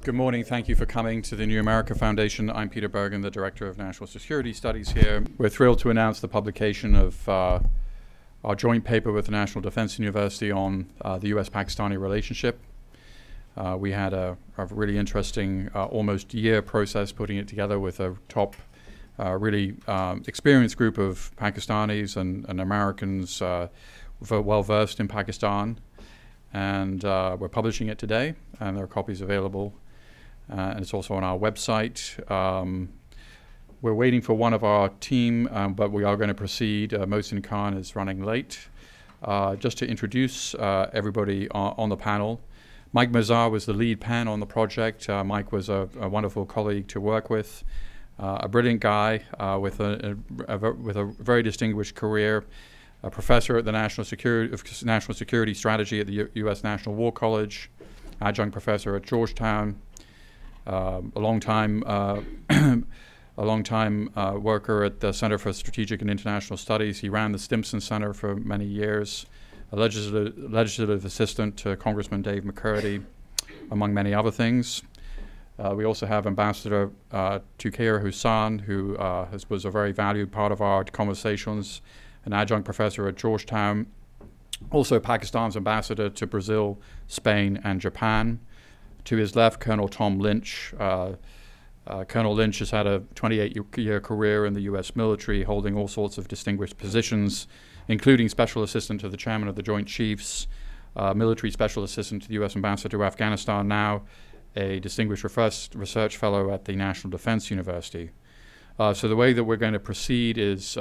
Good morning. Thank you for coming to the New America Foundation. I'm Peter Bergen, the Director of National Security Studies here. We're thrilled to announce the publication of our joint paper with the National Defense University on the U.S. Pakistani relationship. We had a really interesting almost year process putting it together with a top really experienced group of Pakistanis and Americans well versed in Pakistan. And we're publishing it today, and there are copies available. And it's also on our website. We're waiting for one of our team, but we are going to proceed. Mohsin Khan is running late. Just to introduce everybody on the panel, Mike Mazarr was the lead pen on the project. Mike was a wonderful colleague to work with, a brilliant guy with a very distinguished career, a professor at the National Security Strategy at the U.S. National War College, adjunct professor at Georgetown, a long time worker at the Center for Strategic and International Studies. He ran the Stimson Center for many years, a legislative assistant to Congressman Dave McCurdy, among many other things. We also have Ambassador Tukair Hussain, who was a very valued part of our conversations, an adjunct professor at Georgetown, also Pakistan's ambassador to Brazil, Spain, and Japan. To his left, Colonel Tom Lynch. Colonel Lynch has had a 28-year career in the U.S. military, holding all sorts of distinguished positions, including Special Assistant to the Chairman of the Joint Chiefs, Military Special Assistant to the U.S. Ambassador to Afghanistan, now a distinguished research fellow at the National Defense University. So the way that we're going to proceed is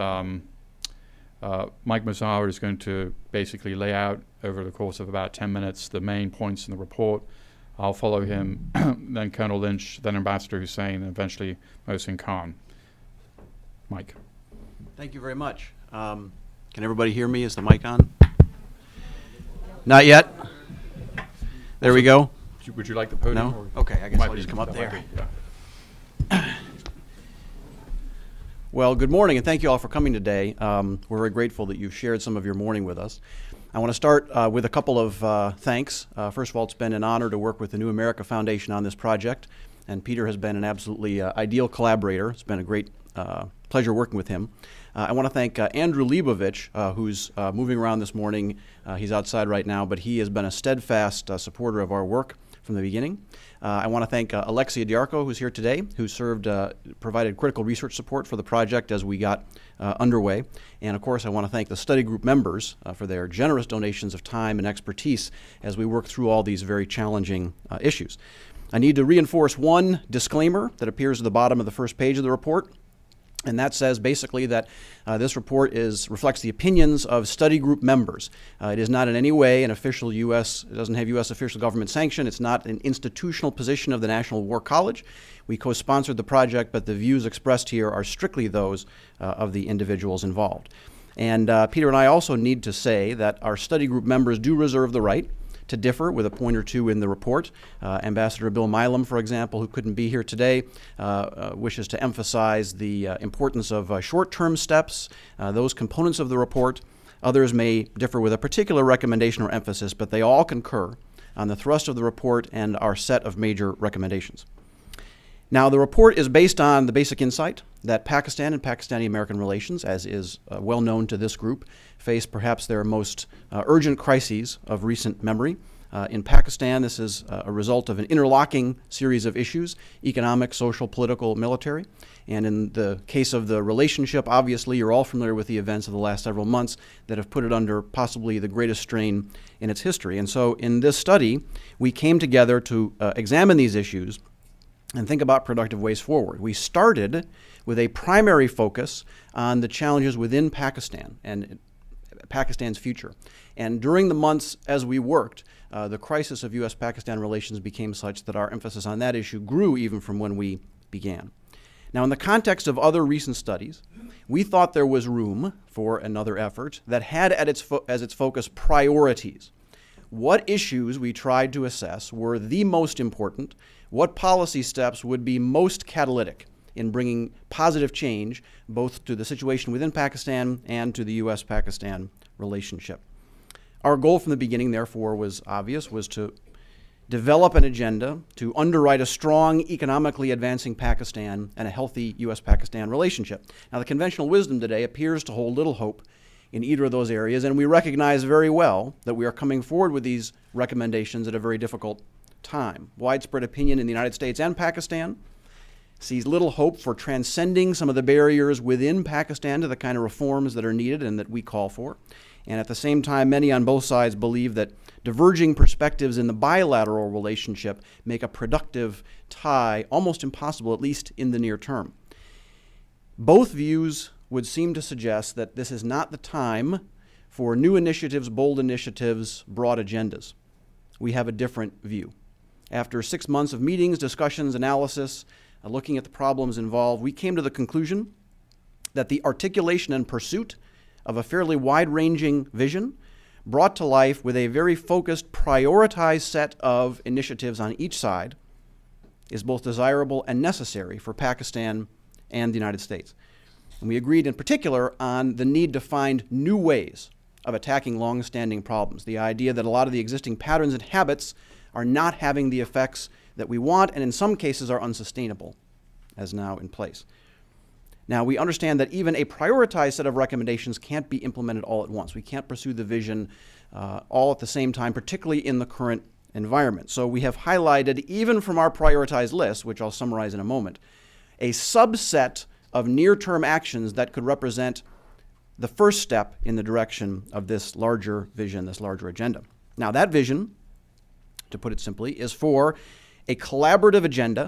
Mike Mazarr is going to basically lay out over the course of about 10 minutes the main points in the report. I'll follow him, then Colonel Lynch, then Ambassador Hussain, and eventually Mohsin Khan. Mike. Thank you very much. Can everybody hear me? Is the mic on? Not yet? There we go. Would you like the podium? No? Okay, I guess I'll just come up there. Well, good morning, and thank you all for coming today. We're very grateful that you've shared some of your morning with us. I want to start with a couple of thanks. First of all, it's been an honor to work with the New America Foundation on this project, and Peter has been an absolutely ideal collaborator. It's been a great pleasure working with him. I want to thank Andrew Leibovich, who's moving around this morning. He's outside right now, but he has been a steadfast supporter of our work from the beginning. I want to thank Alexia Diarco, who's here today, who provided critical research support for the project as we got underway. And of course, I want to thank the study group members for their generous donations of time and expertise as we work through all these very challenging issues. I need to reinforce one disclaimer that appears at the bottom of the first page of the report. And that says basically that this report reflects the opinions of study group members. It is not in any way an official it doesn't have U.S. official government sanction. It's not an institutional position of the National War College. We co-sponsored the project, but the views expressed here are strictly those of the individuals involved. And Peter and I also need to say that our study group members do reserve the right to differ with a point or two in the report. Ambassador Bill Milam, for example, who couldn't be here today, wishes to emphasize the importance of short-term steps, those components of the report. Others may differ with a particular recommendation or emphasis, but they all concur on the thrust of the report and our set of major recommendations. Now, the report is based on the basic insight that Pakistan and Pakistani-American relations, as is well known to this group, face perhaps their most urgent crises of recent memory. In Pakistan, this is a result of an interlocking series of issues: economic, social, political, military. And in the case of the relationship, obviously, you're all familiar with the events of the last several months that have put it under possibly the greatest strain in its history. And so in this study, we came together to examine these issues and think about productive ways forward. We started with a primary focus on the challenges within Pakistan and Pakistan's future. And during the months as we worked, the crisis of U.S.-Pakistan relations became such that our emphasis on that issue grew even from when we began. Now, in the context of other recent studies, we thought there was room for another effort that had as its focus priorities. What issues we tried to assess were the most important, what policy steps would be most catalytic in bringing positive change both to the situation within Pakistan and to the U.S.-Pakistan relationship. Our goal from the beginning, therefore, was obvious, was to develop an agenda to underwrite a strong, economically advancing Pakistan and a healthy U.S. Pakistan relationship. Now, the conventional wisdom today appears to hold little hope in either of those areas, and we recognize very well that we are coming forward with these recommendations at a very difficult time. Widespread opinion in the United States and Pakistan sees little hope for transcending some of the barriers within Pakistan to the kind of reforms that are needed and that we call for. And at the same time, many on both sides believe that diverging perspectives in the bilateral relationship make a productive tie almost impossible, at least in the near term. Both views would seem to suggest that this is not the time for new initiatives, bold initiatives, broad agendas. We have a different view. After 6 months of meetings, discussions, analysis, looking at the problems involved, we came to the conclusion that the articulation and pursuit of a fairly wide-ranging vision brought to life with a very focused, prioritized set of initiatives on each side is both desirable and necessary for Pakistan and the United States. And we agreed in particular on the need to find new ways of attacking long-standing problems, the idea that a lot of the existing patterns and habits are not having the effects that we want and in some cases are unsustainable as now in place. Now, we understand that even a prioritized set of recommendations can't be implemented all at once. We can't pursue the vision all at the same time, particularly in the current environment. So we have highlighted, even from our prioritized list, which I'll summarize in a moment, a subset of near-term actions that could represent the first step in the direction of this larger vision, this larger agenda. Now, that vision, to put it simply, is for a collaborative agenda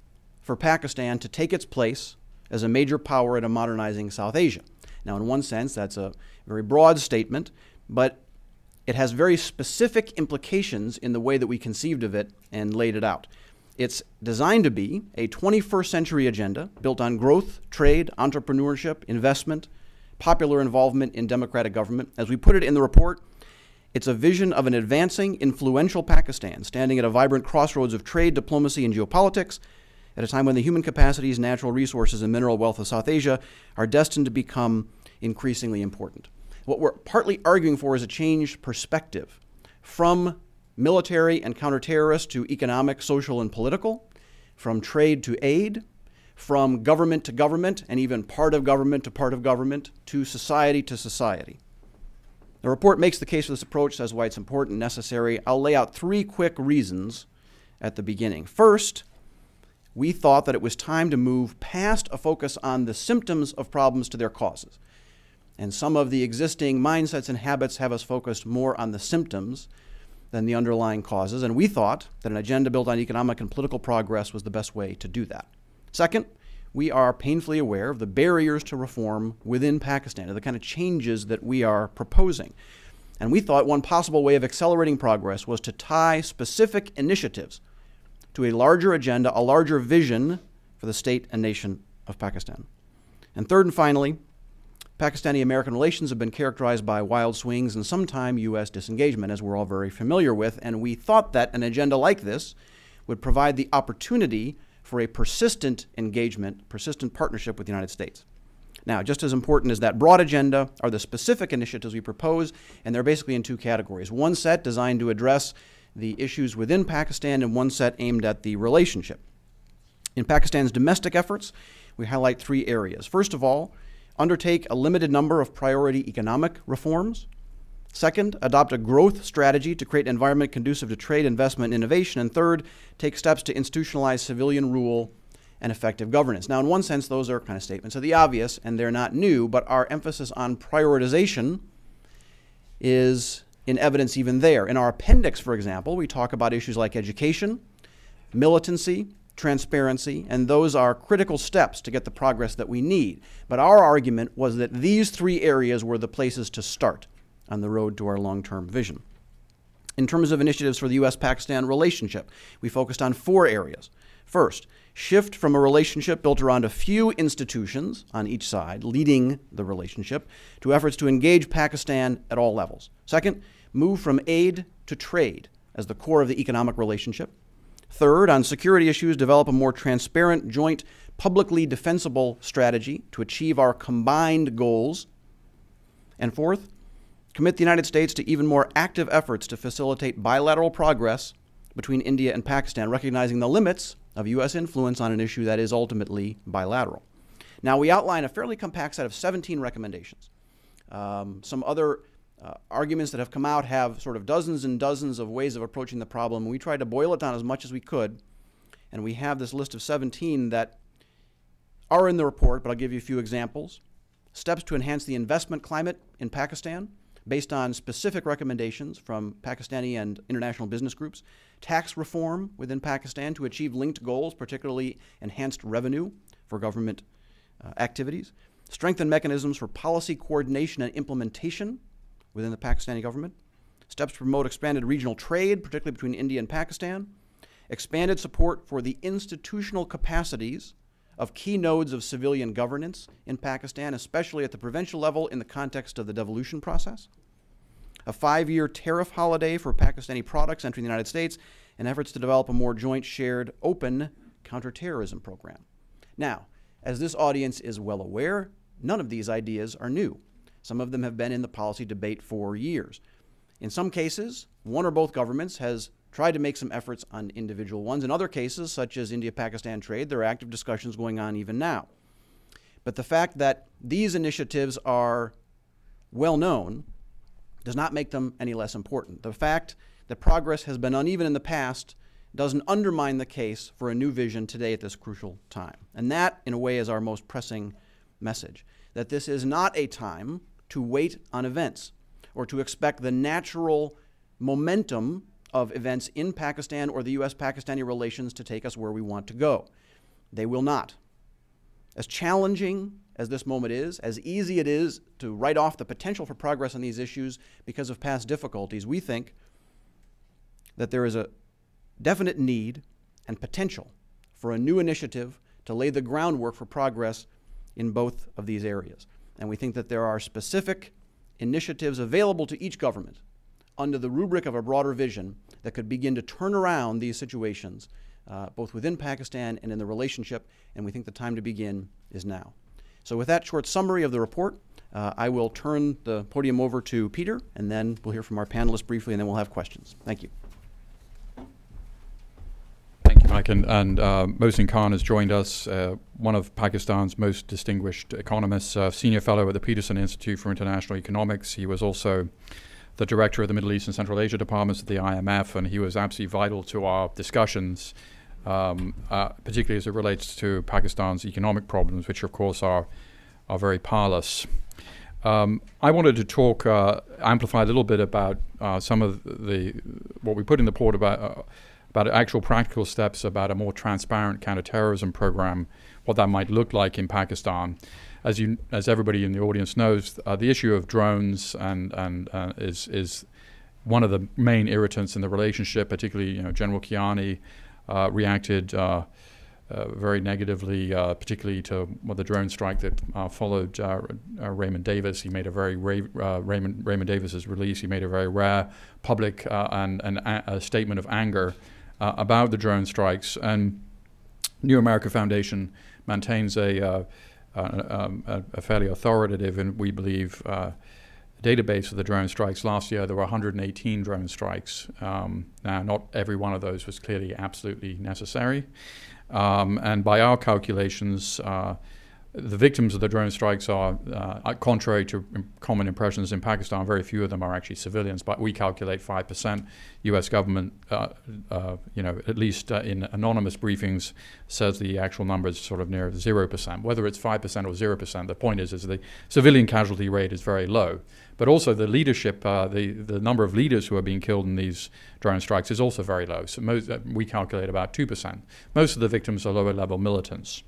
for Pakistan to take its place as a major power in a modernizing South Asia. Now, in one sense, that's a very broad statement, but it has very specific implications in the way that we conceived of it and laid it out. It's designed to be a 21st century agenda built on growth, trade, entrepreneurship, investment, popular involvement in democratic government. As we put it in the report, it's a vision of an advancing, influential Pakistan standing at a vibrant crossroads of trade, diplomacy, and geopolitics, at a time when the human capacities, natural resources, and mineral wealth of South Asia are destined to become increasingly important. What we're partly arguing for is a changed perspective from military and counterterrorist to economic, social, and political, from trade to aid, from government to government, and even part of government to part of government, to society to society. The report makes the case for this approach, says why it's important and necessary. I'll lay out 3 quick reasons at the beginning. First, we thought that it was time to move past a focus on the symptoms of problems to their causes. And some of the existing mindsets and habits have us focused more on the symptoms than the underlying causes. And we thought that an agenda built on economic and political progress was the best way to do that. Second, we are painfully aware of the barriers to reform within Pakistan, of the kind of changes that we are proposing. And we thought one possible way of accelerating progress was to tie specific initiatives to a larger agenda, a larger vision for the state and nation of Pakistan. And third and finally, Pakistani-American relations have been characterized by wild swings and sometimes U.S. disengagement, as we're all very familiar with, and we thought that an agenda like this would provide the opportunity for a persistent engagement, persistent partnership with the United States. Now, just as important as that broad agenda are the specific initiatives we propose, and they're basically in 2 categories. One set designed to address the issues within Pakistan and one set aimed at the relationship. In Pakistan's domestic efforts, we highlight 3 areas. First of all, undertake a limited number of priority economic reforms. Second, adopt a growth strategy to create an environment conducive to trade, investment, and innovation. And third, take steps to institutionalize civilian rule and effective governance. Now, in one sense, those are kind of statements of the obvious, and they're not new, but our emphasis on prioritization is in evidence even there. In our appendix, for example, we talk about issues like education, militancy, transparency, and those are critical steps to get the progress that we need. But our argument was that these 3 areas were the places to start on the road to our long-term vision. In terms of initiatives for the U.S.-Pakistan relationship, we focused on 4 areas. First, shift from a relationship built around a few institutions on each side, leading the relationship, to efforts to engage Pakistan at all levels. Second, move from aid to trade as the core of the economic relationship. Third, on security issues, develop a more transparent, joint, publicly defensible strategy to achieve our combined goals. And fourth, commit the United States to even more active efforts to facilitate bilateral progress between India and Pakistan, recognizing the limits of U.S. influence on an issue that is ultimately bilateral. Now, we outline a fairly compact set of 17 recommendations. Some other arguments that have come out have sort of dozens and dozens of ways of approaching the problem. We tried to boil it down as much as we could, and we have this list of 17 that are in the report, but I'll give you a few examples. Steps to enhance the investment climate in Pakistan, based on specific recommendations from Pakistani and international business groups. Tax reform within Pakistan to achieve linked goals, particularly enhanced revenue for government activities. Strengthen mechanisms for policy coordination and implementation within the Pakistani government. Steps to promote expanded regional trade, particularly between India and Pakistan. Expanded support for the institutional capacities of key nodes of civilian governance in Pakistan, especially at the provincial level in the context of the devolution process. A 5-year tariff holiday for Pakistani products entering the United States, and efforts to develop a more joint, shared, open counterterrorism program. Now, as this audience is well aware, none of these ideas are new. Some of them have been in the policy debate for years. In some cases, one or both governments has tried to make some efforts on individual ones. In other cases, such as India-Pakistan trade, there are active discussions going on even now. But the fact that these initiatives are well known does not make them any less important. The fact that progress has been uneven in the past doesn't undermine the case for a new vision today at this crucial time. And that, in a way, is our most pressing message, that this is not a time to wait on events or to expect the natural momentum of events in Pakistan or the U.S.-Pakistani relations to take us where we want to go. They will not. As challenging as this moment is, as easy it is to write off the potential for progress on these issues because of past difficulties, we think that there is a definite need and potential for a new initiative to lay the groundwork for progress in both of these areas. And we think that there are specific initiatives available to each government under the rubric of a broader vision that could begin to turn around these situations, both within Pakistan and in the relationship, and we think the time to begin is now. So with that short summary of the report, I will turn the podium over to Peter, and then we'll hear from our panelists briefly, and then we'll have questions. Thank you. Thank you, Mike. And Mohsin Khan has joined us, one of Pakistan's most distinguished economists, senior fellow at the Peterson Institute for International Economics. He was also the director of the Middle East and Central Asia departments at the IMF, and he was absolutely vital to our discussions, particularly as it relates to Pakistan's economic problems, which of course are very parlous. I wanted to talk, amplify a little bit about some of what we put in the report about actual practical steps about a more transparent counterterrorism program, what that might look like in Pakistan. As everybody in the audience knows, the issue of drones is one of the main irritants in the relationship. Particularly, General Kiani reacted very negatively, particularly to the drone strike that followed Raymond Davis. He made a very Raymond Davis's release. He made a very rare public and a statement of anger about the drone strikes. And New America Foundation maintains a fairly authoritative and, we believe, database of the drone strikes. Last year there were 118 drone strikes. Now, not every one of those was clearly absolutely necessary. And by our calculations, the victims of the drone strikes are, contrary to common impressions in Pakistan, very few of them are actually civilians, but we calculate 5%. U.S. government, at least in anonymous briefings, says the actual number is sort of near 0%. Whether it's 5% or 0%, the point is the civilian casualty rate is very low. But also the leadership, the number of leaders who are being killed in these drone strikes is also very low. So we calculate about 2%. Most of the victims are lower-level militants.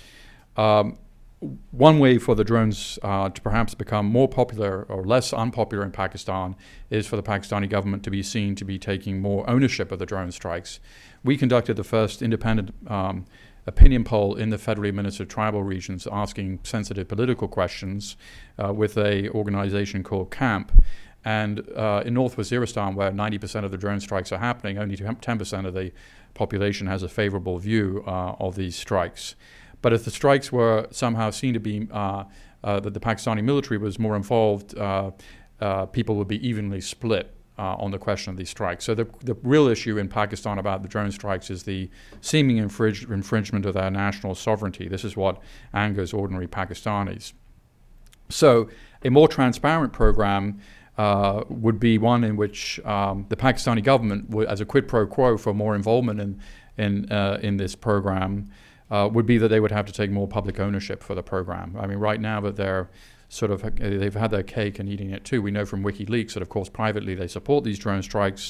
One way for the drones to perhaps become more popular or less unpopular in Pakistan is for the Pakistani government to be seen to be taking more ownership of the drone strikes. We conducted the first independent opinion poll in the federally administered tribal regions, asking sensitive political questions with an organization called CAMP. And in North Waziristan, where 90% of the drone strikes are happening, only 10% of the population has a favorable view of these strikes. But if the strikes were somehow seen to be that the Pakistani military was more involved, people would be evenly split on the question of these strikes. So the real issue in Pakistan about the drone strikes is the seeming infringement of their national sovereignty. This is what angers ordinary Pakistanis. So a more transparent program would be one in which the Pakistani government, as a quid pro quo for more involvement in this program, would be that they would have to take more public ownership for the program. I mean, right now that they've had their cake and eating it too. We know from WikiLeaks that, of course, privately they support these drone strikes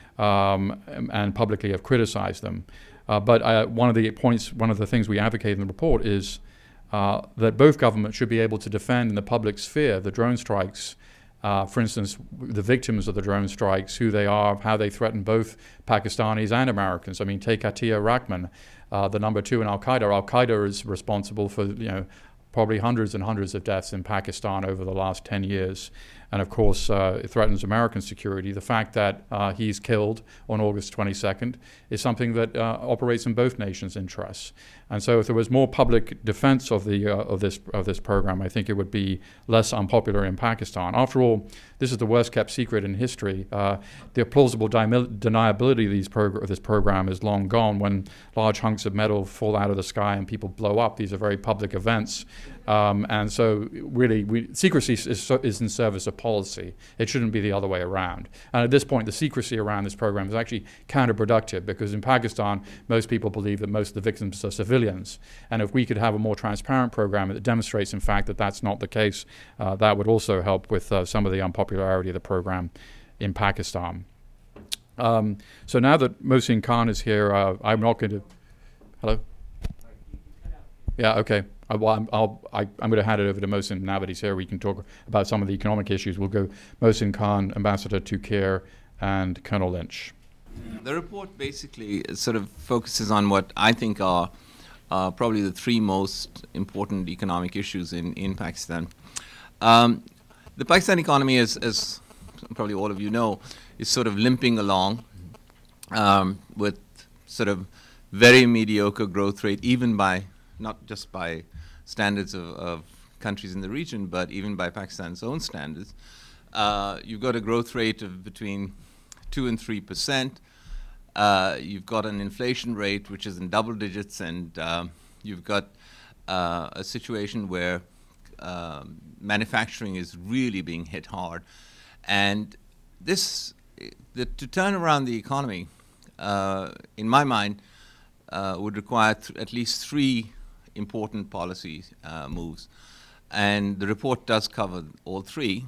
and publicly have criticized them. But one of the things we advocate in the report is that both governments should be able to defend in the public sphere the drone strikes. For instance, the victims of the drone strikes, who they are, how they threaten both Pakistanis and Americans. I mean, take Atiya Rahman, the number 2 in Al-Qaeda. Al-Qaeda is responsible for, probably hundreds and hundreds of deaths in Pakistan over the last 10 years. And of course, it threatens American security. The fact that he's killed on August 22nd is something that operates in both nations' interests. And so if there was more public defense of this program, I think it would be less unpopular in Pakistan. After all, this is the worst kept secret in history. The plausible deniability of this program is long gone. When large hunks of metal fall out of the sky and people blow up, these are very public events. And so really, secrecy is in service of policy. It shouldn't be the other way around. And at this point, the secrecy around this program is actually counterproductive, because in Pakistan, most people believe that most of the victims are civilians. And if we could have a more transparent program that demonstrates, in fact, that that's not the case, that would also help with some of the unpopularity of the program in Pakistan. So now that Mohsin Khan is here, I'm not going to... Hello? Yeah, okay. I'm going to hand it over to Mohsin now that he's here. We can talk about some of the economic issues. We'll go Mohsin Khan, Ambassador to CARE, and Colonel Lynch. The report basically sort of focuses on what I think are probably the 3 most important economic issues in Pakistan. The Pakistan economy, as probably all of you know, is sort of limping along with sort of very mediocre growth rate, even by, not just by standards of countries in the region, but even by Pakistan's own standards. You've got a growth rate of between 2 and 3%. You've got an inflation rate which is in double digits, and you've got a situation where manufacturing is really being hit hard. And to turn around the economy, in my mind, would require at least 3 important policy moves. And the report does cover all 3.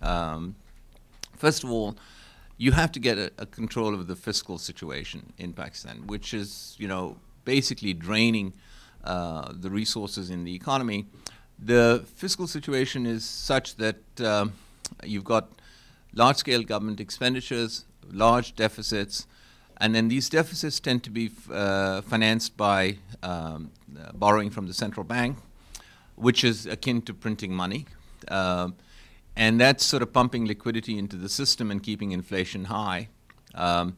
First of all, you have to get a control of the fiscal situation in Pakistan, which is, basically draining the resources in the economy. The fiscal situation is such that you've got large-scale government expenditures, large deficits, and then these deficits tend to be financed by borrowing from the central bank, which is akin to printing money. And that's sort of pumping liquidity into the system and keeping inflation high. So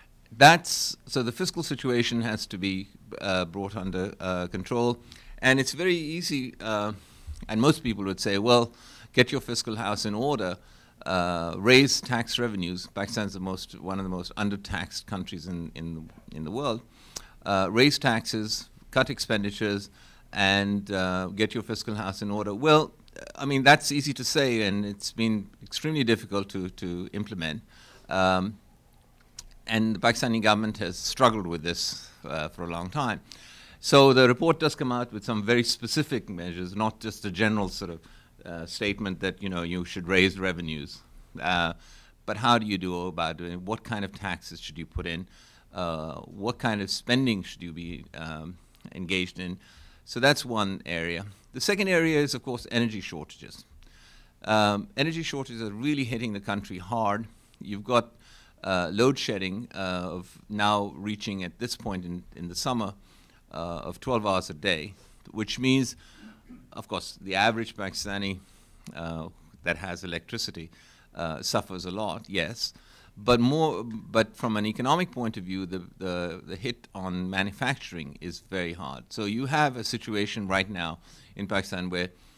the fiscal situation has to be brought under control. And it's very easy, and most people would say, well, get your fiscal house in order, raise tax revenues. Pakistan's one of the most under-taxed countries in the world. Raise taxes, cut expenditures, and get your fiscal house in order. Well, I mean, that's easy to say, and it's been extremely difficult to implement. And the Pakistani government has struggled with this for a long time. So the report does come out with some very specific measures, not just a general sort of statement that, you should raise revenues. But how do you go about doing it? What kind of taxes should you put in? What kind of spending should you be engaged in? So that's one area. The second area is, of course, energy shortages. Energy shortages are really hitting the country hard. You've got load shedding of now reaching at this point in the summer of 12 hours a day, which means, of course, the average Pakistani that has electricity suffers a lot, yes, but from an economic point of view, the hit on manufacturing is very hard. So you have a situation right now in Pakistan where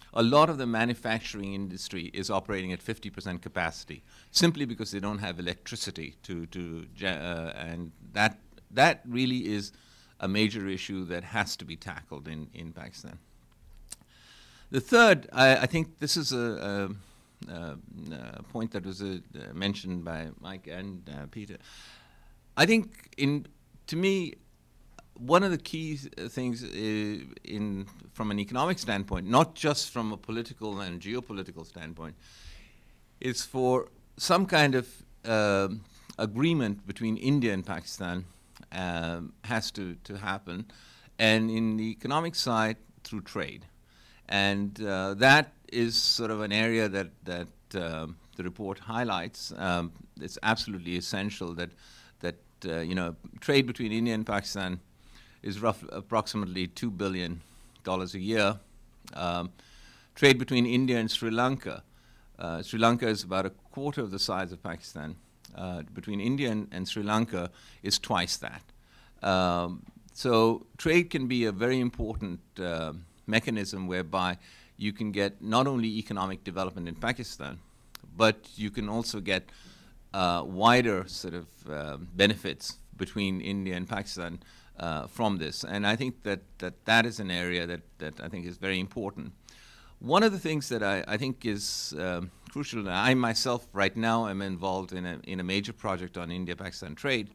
a lot of the manufacturing industry is operating at 50% capacity, simply because they don't have electricity and that really is a major issue that has to be tackled in Pakistan. The third, I think this is a point that was mentioned by Mike and Peter. I think, to me, one of the key things from an economic standpoint, not just from a political and geopolitical standpoint, is for some kind of agreement between India and Pakistan has to happen, and in the economic side, through trade. And that is sort of an area that the report highlights. It's absolutely essential that trade between India and Pakistan is approximately $2 billion a year. Trade between India and Sri Lanka. Sri Lanka is about a quarter of the size of Pakistan. Between India and Sri Lanka is twice that. So trade can be a very important mechanism whereby you can get not only economic development in Pakistan, but you can also get wider sort of benefits between India and Pakistan from this. And I think that is an area that I think is very important. One of the things that I think is crucial, and I myself right now am involved in a major project on India-Pakistan trade.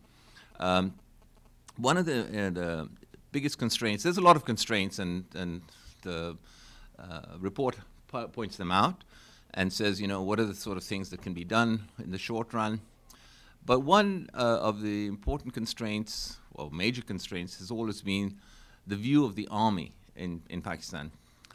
One of the biggest constraints, there's a lot of constraints, and the report points them out and says, what are the sort of things that can be done in the short run. But one of the important constraints, or major constraints, has always been the view of the army in Pakistan.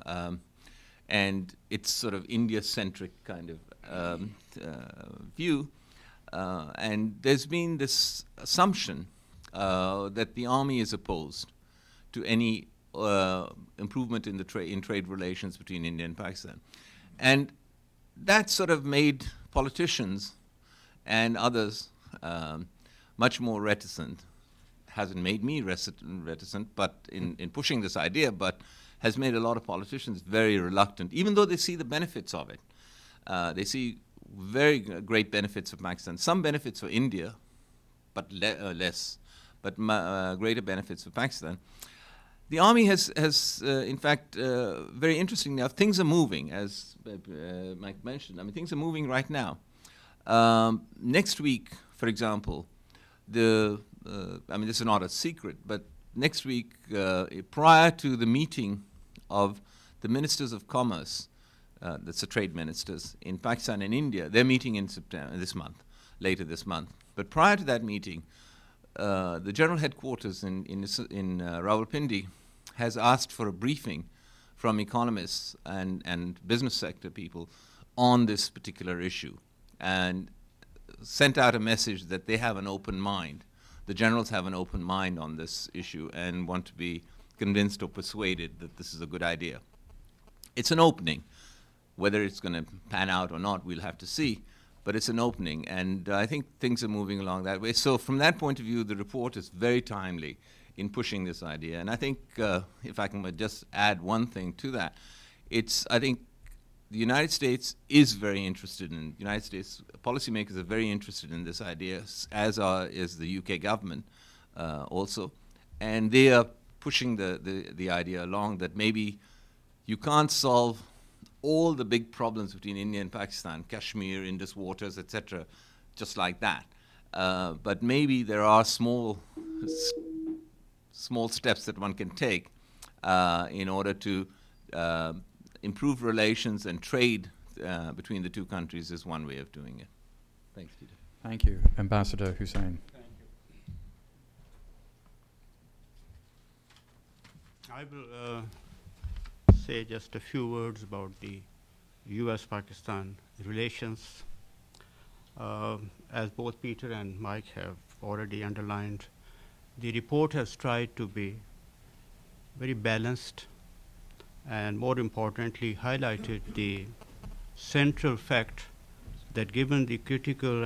And it's sort of India-centric kind of view. And there's been this assumption that the army is opposed to any improvement in trade relations between India and Pakistan. And that sort of made politicians and others much more reticent. Hasn't made me reticent, but in pushing this idea, but has made a lot of politicians very reluctant, even though they see the benefits of it. They see very great benefits of Pakistan, some benefits for India, but less, but greater benefits for Pakistan. The army has in fact, very interesting now, things are moving, as Mike mentioned. I mean, things are moving right now. Next week, for example, I mean, this is not a secret, but next week, prior to the meeting of the ministers of commerce, that's the trade ministers in Pakistan and India, they're meeting in September, later this month. But prior to that meeting, the general headquarters in Rawalpindi has asked for a briefing from economists and business sector people on this particular issue, and sent out a message that they have an open mind. The generals have an open mind on this issue and want to be convinced or persuaded that this is a good idea. It's an opening. Whether it's going to pan out or not, we'll have to see, but it's an opening, and I think things are moving along that way. So from that point of view, the report is very timely in pushing this idea. And I think, if I can just add one thing to that, I think the United States is very interested in, United States policymakers are very interested in this idea, as is the UK government also. And they are pushing the idea along that maybe you can't solve all the big problems between India and Pakistan, Kashmir, Indus waters, etc., just like that. But maybe there are small steps that one can take in order to improve relations, and trade between the two countries is one way of doing it. Thanks, Peter. Thank you. Ambassador Hussain. Thank you. I will say just a few words about the U.S. Pakistan relations. As both Peter and Mike have already underlined, the report has tried to be very balanced and, more importantly, highlighted the central fact that given the critical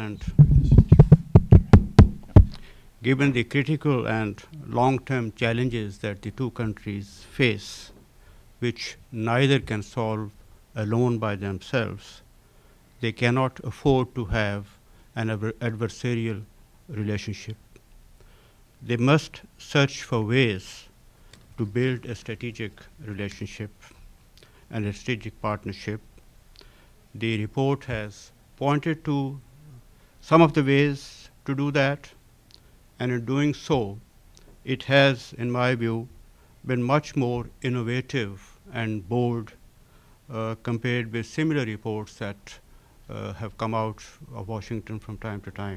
and long-term challenges that the two countries face, which neither can solve alone by themselves. They cannot afford to have an adversarial relationship. They must search for ways to build a strategic relationship and a strategic partnership. The report has pointed to some of the ways to do that, and in doing so, it has, in my view, been much more innovative and bold compared with similar reports that have come out of Washington from time to time.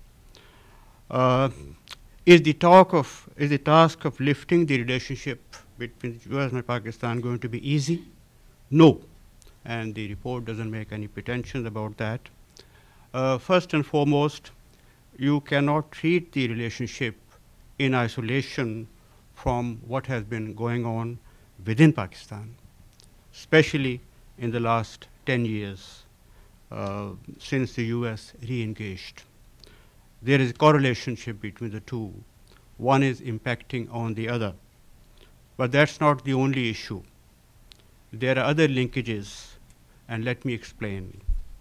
Is the task of lifting the relationship between the U.S. and Pakistan going to be easy? No, and the report doesn't make any pretensions about that. First and foremost, you cannot treat the relationship in isolation from what has been going on within Pakistan, especially in the last 10 years since the U.S. re-engaged. There is a correlation between the two. One is impacting on the other. But that's not the only issue. There are other linkages, and let me explain.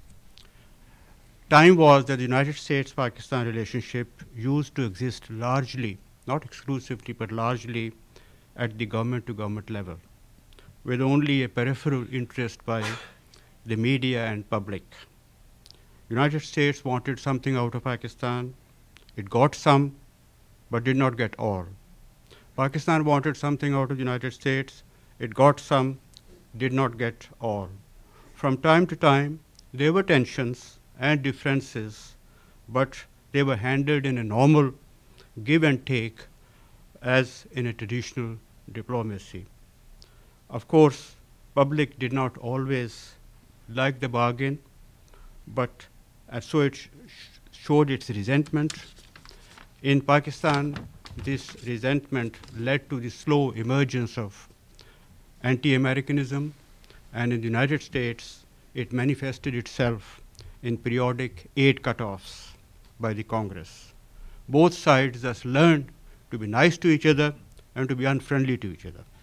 Time was that the United States-Pakistan relationship used to exist largely, not exclusively, but largely at the government-to-government level, with only a peripheral interest by the media and public. United States wanted something out of Pakistan. It got some, but did not get all. Pakistan wanted something out of the United States. It got some, did not get all. From time to time, there were tensions and differences, but they were handled in a normal give and take as in a traditional diplomacy. Of course, public did not always like the bargain, but so it showed its resentment. In Pakistan, this resentment led to the slow emergence of anti-Americanism, and in the United States, it manifested itself in periodic aid cutoffs by the Congress. Both sides thus learned to be nice to each other and to be unfriendly to each other.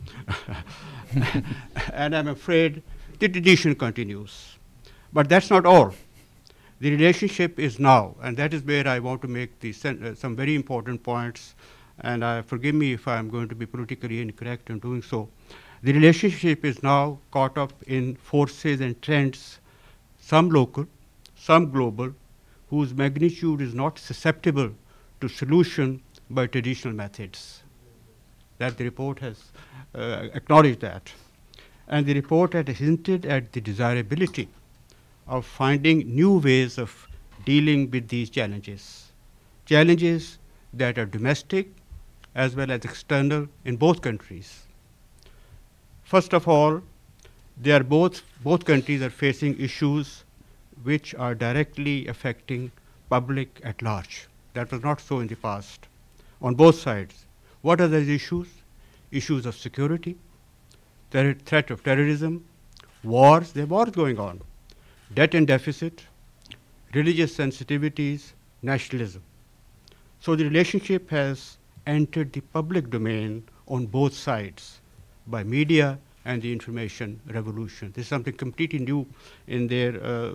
And I'm afraid the tradition continues. But that's not all. The relationship is now, and that is where I want to make some very important points, and forgive me if I'm going to be politically incorrect in doing so. The relationship is now caught up in forces and trends, some local, some global, whose magnitude is not susceptible to solution by traditional methods. That the report has acknowledged that. And the report had hinted at the desirability of finding new ways of dealing with these challenges. Challenges that are domestic as well as external in both countries. First of all, both countries are facing issues which are directly affecting public at large. That was not so in the past, on both sides. What are those issues? Issues of security, threat of terrorism, wars, there are wars going on, debt and deficit, religious sensitivities, nationalism. So the relationship has entered the public domain on both sides by media and the information revolution. This is something completely new in their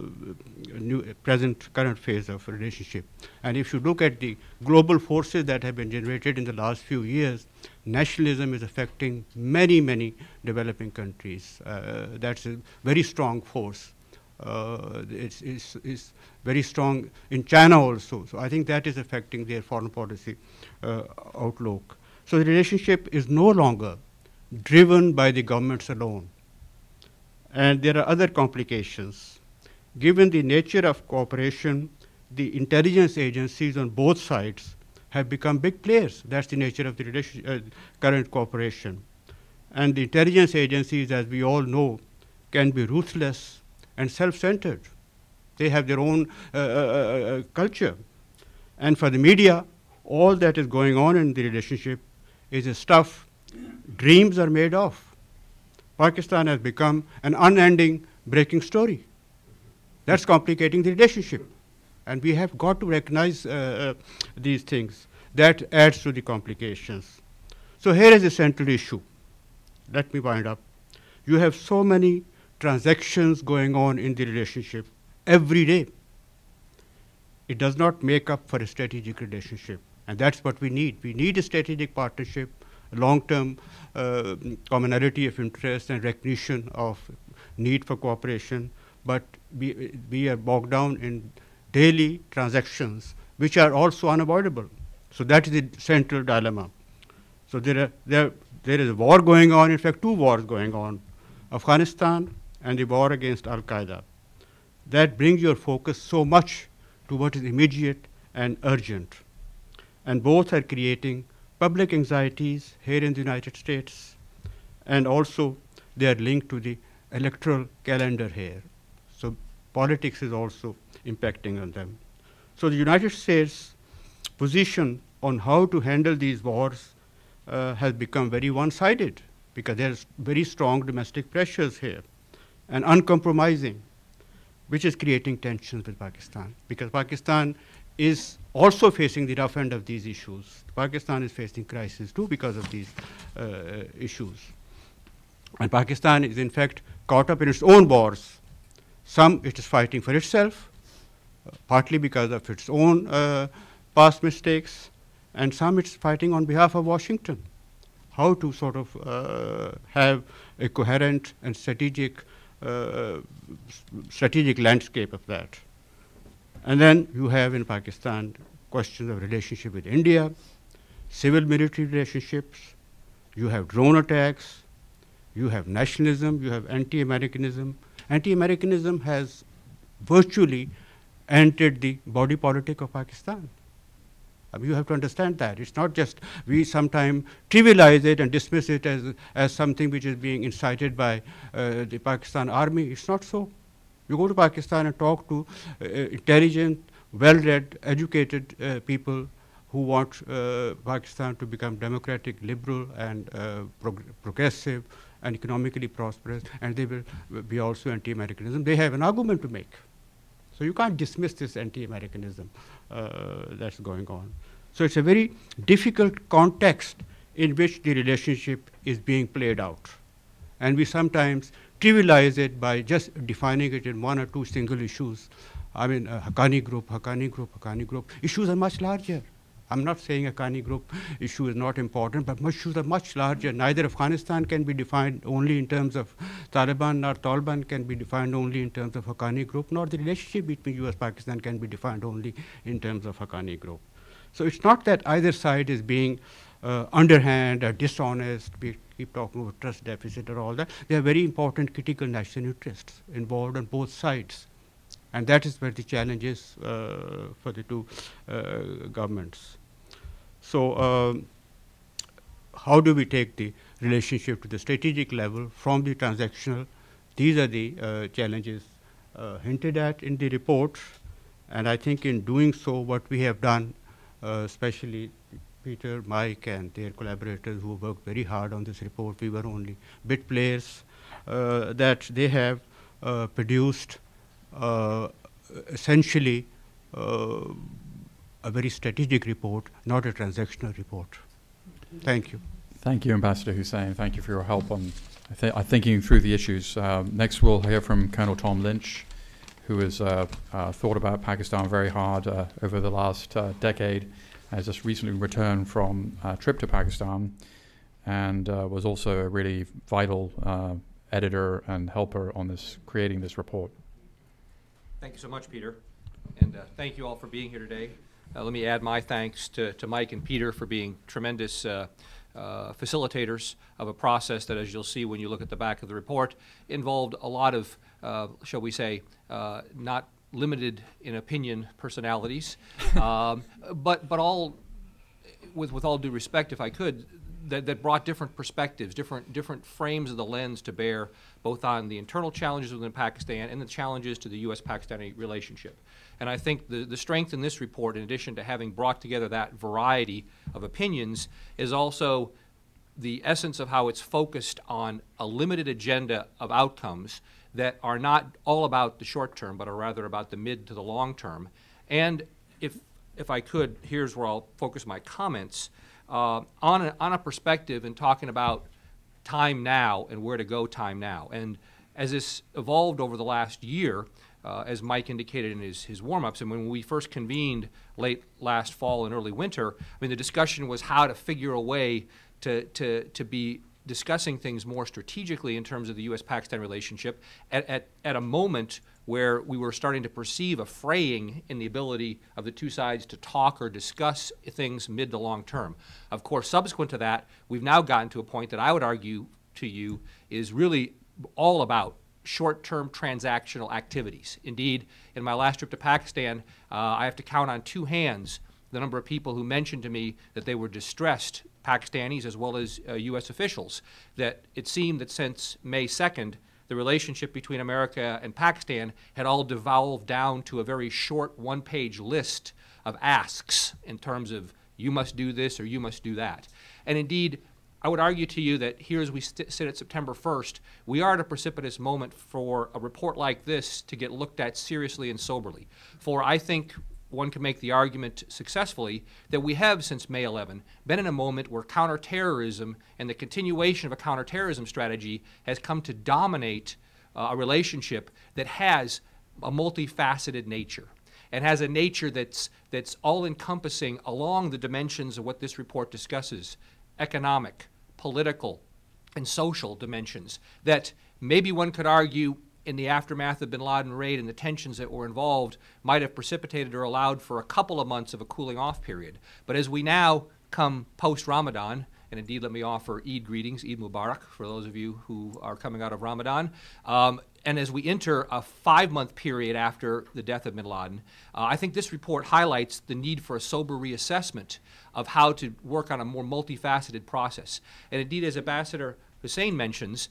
current phase of relationship. And if you look at the global forces that have been generated in the last few years, nationalism is affecting many, many developing countries. That's a very strong force. It's very strong in China also. So I think that is affecting their foreign policy outlook. So the relationship is no longer driven by the governments alone. And there are other complications. Given the nature of cooperation, the intelligence agencies on both sides have become big players. That's the nature of the current cooperation. And the intelligence agencies, as we all know, can be ruthless and self-centered. They have their own culture. And for the media, all that is going on in the relationship is the stuff dreams are made of. Pakistan has become an unending breaking story. That's complicating the relationship. And we have got to recognize these things. That adds to the complications. So here is the central issue. Let me wind up. You have so many transactions going on in the relationship every day. It does not make up for a strategic relationship. And that's what we need. We need a strategic partnership, a long-term commonality of interest and recognition of need for cooperation. But we are bogged down in daily transactions, which are also unavoidable. So that is the central dilemma. So there is a war going on, in fact, two wars going on, Afghanistan and the war against Al-Qaeda. That brings your focus so much to what is immediate and urgent. And both are creating public anxieties here in the United States, and also they are linked to the electoral calendar here. So politics is also impacting on them. So the United States position on how to handle these wars has become very one-sided, because there's very strong domestic pressures here and uncompromising, which is creating tensions with Pakistan, because Pakistan is also facing the rough end of these issues. Pakistan is facing crisis too because of these issues. And Pakistan is in fact caught up in its own wars. Some it is fighting for itself, partly because of its own past mistakes, and some it's fighting on behalf of Washington. How to sort of have a coherent and strategic landscape of that. And then you have in Pakistan questions of relationship with India, civil-military relationships, you have drone attacks, you have nationalism, you have anti-Americanism. Anti-Americanism has virtually entered the body politic of Pakistan. I mean, you have to understand that. It's not just we sometimes trivialize it and dismiss it as something which is being incited by the Pakistan army. It's not so. You go to Pakistan and talk to intelligent, well-read, educated people who want Pakistan to become democratic, liberal, and progressive, and economically prosperous, and they will be also anti-Americanism. They have an argument to make. So you can't dismiss this anti-Americanism that's going on. So it's a very difficult context in which the relationship is being played out. And we sometimes trivialize it by just defining it in one or two single issues. I mean, Haqqani group, Haqqani group, Haqqani group. Issues are much larger. I'm not saying Haqqani group issue is not important, but issues are much larger. Neither Afghanistan can be defined only in terms of Taliban, nor Taliban can be defined only in terms of Haqqani group, nor the relationship between U.S. Pakistan can be defined only in terms of Haqqani group. So it's not that either side is being underhand or dishonest. We keep talking about trust deficit or all that. There are very important critical national interests involved on both sides. And that is where the challenge is for the two governments. So how do we take the relationship to the strategic level from the transactional? These are the challenges hinted at in the report. And I think in doing so, what we have done, especially Peter, Mike, and their collaborators who worked very hard on this report, we were only bit players, that they have produced essentially a very strategic report, not a transactional report. Thank you. Thank you, Ambassador Hussain. Thank you for your help on thinking through the issues. Next, we'll hear from Colonel Tom Lynch, who has thought about Pakistan very hard over the last decade, has just recently returned from a trip to Pakistan, and was also a really vital editor and helper on creating this report. Thank you so much, Peter, and thank you all for being here today. Let me add my thanks to Mike and Peter for being tremendous facilitators of a process that, as you'll see when you look at the back of the report, involved a lot of, shall we say, not limited in opinion personalities, but all, with all due respect, if I could, that brought different perspectives, different frames of the lens to bear, both on the internal challenges within Pakistan and the challenges to the U.S. Pakistani relationship. And I think the strength in this report, in addition to having brought together that variety of opinions, is also the essence of how it's focused on a limited agenda of outcomes that are not all about the short term, but are rather about the mid to the long term. And if I could, here's where I'll focus my comments. On a perspective and talking about time now and where to go time now. And as this evolved over the last year, as Mike indicated in his warm-ups, and when we first convened late last fall and early winter, I mean, the discussion was how to figure a way to be discussing things more strategically in terms of the U.S. Pakistan relationship at a moment where we were starting to perceive a fraying in the ability of the two sides to talk or discuss things mid to long term. Of course, subsequent to that, we've now gotten to a point that I would argue to you is really all about short-term transactional activities. Indeed, in my last trip to Pakistan, I have to count on two hands the number of people who mentioned to me that they were distressed, Pakistanis as well as U.S. officials, that it seemed that since May 2nd, the relationship between America and Pakistan had all devolved down to a very short one-page list of asks in terms of you must do this or you must do that. And indeed, I would argue to you that here as we sit at September 1st, we are at a precipitous moment for a report like this to get looked at seriously and soberly. For I think one can make the argument successfully that we have, since May 11, been in a moment where counterterrorism and the continuation of a counterterrorism strategy has come to dominate a relationship that has a multifaceted nature and has a nature that's all-encompassing along the dimensions of what this report discusses: economic, political, and social dimensions that maybe one could argue in the aftermath of bin Laden raid and the tensions that were involved might have precipitated or allowed for a couple of months of a cooling off period. But as we now come post-Ramadan, and indeed let me offer Eid greetings, Eid Mubarak, for those of you who are coming out of Ramadan, and as we enter a 5-month period after the death of bin Laden, I think this report highlights the need for a sober reassessment of how to work on a more multifaceted process. And indeed, as Ambassador Hussain mentions,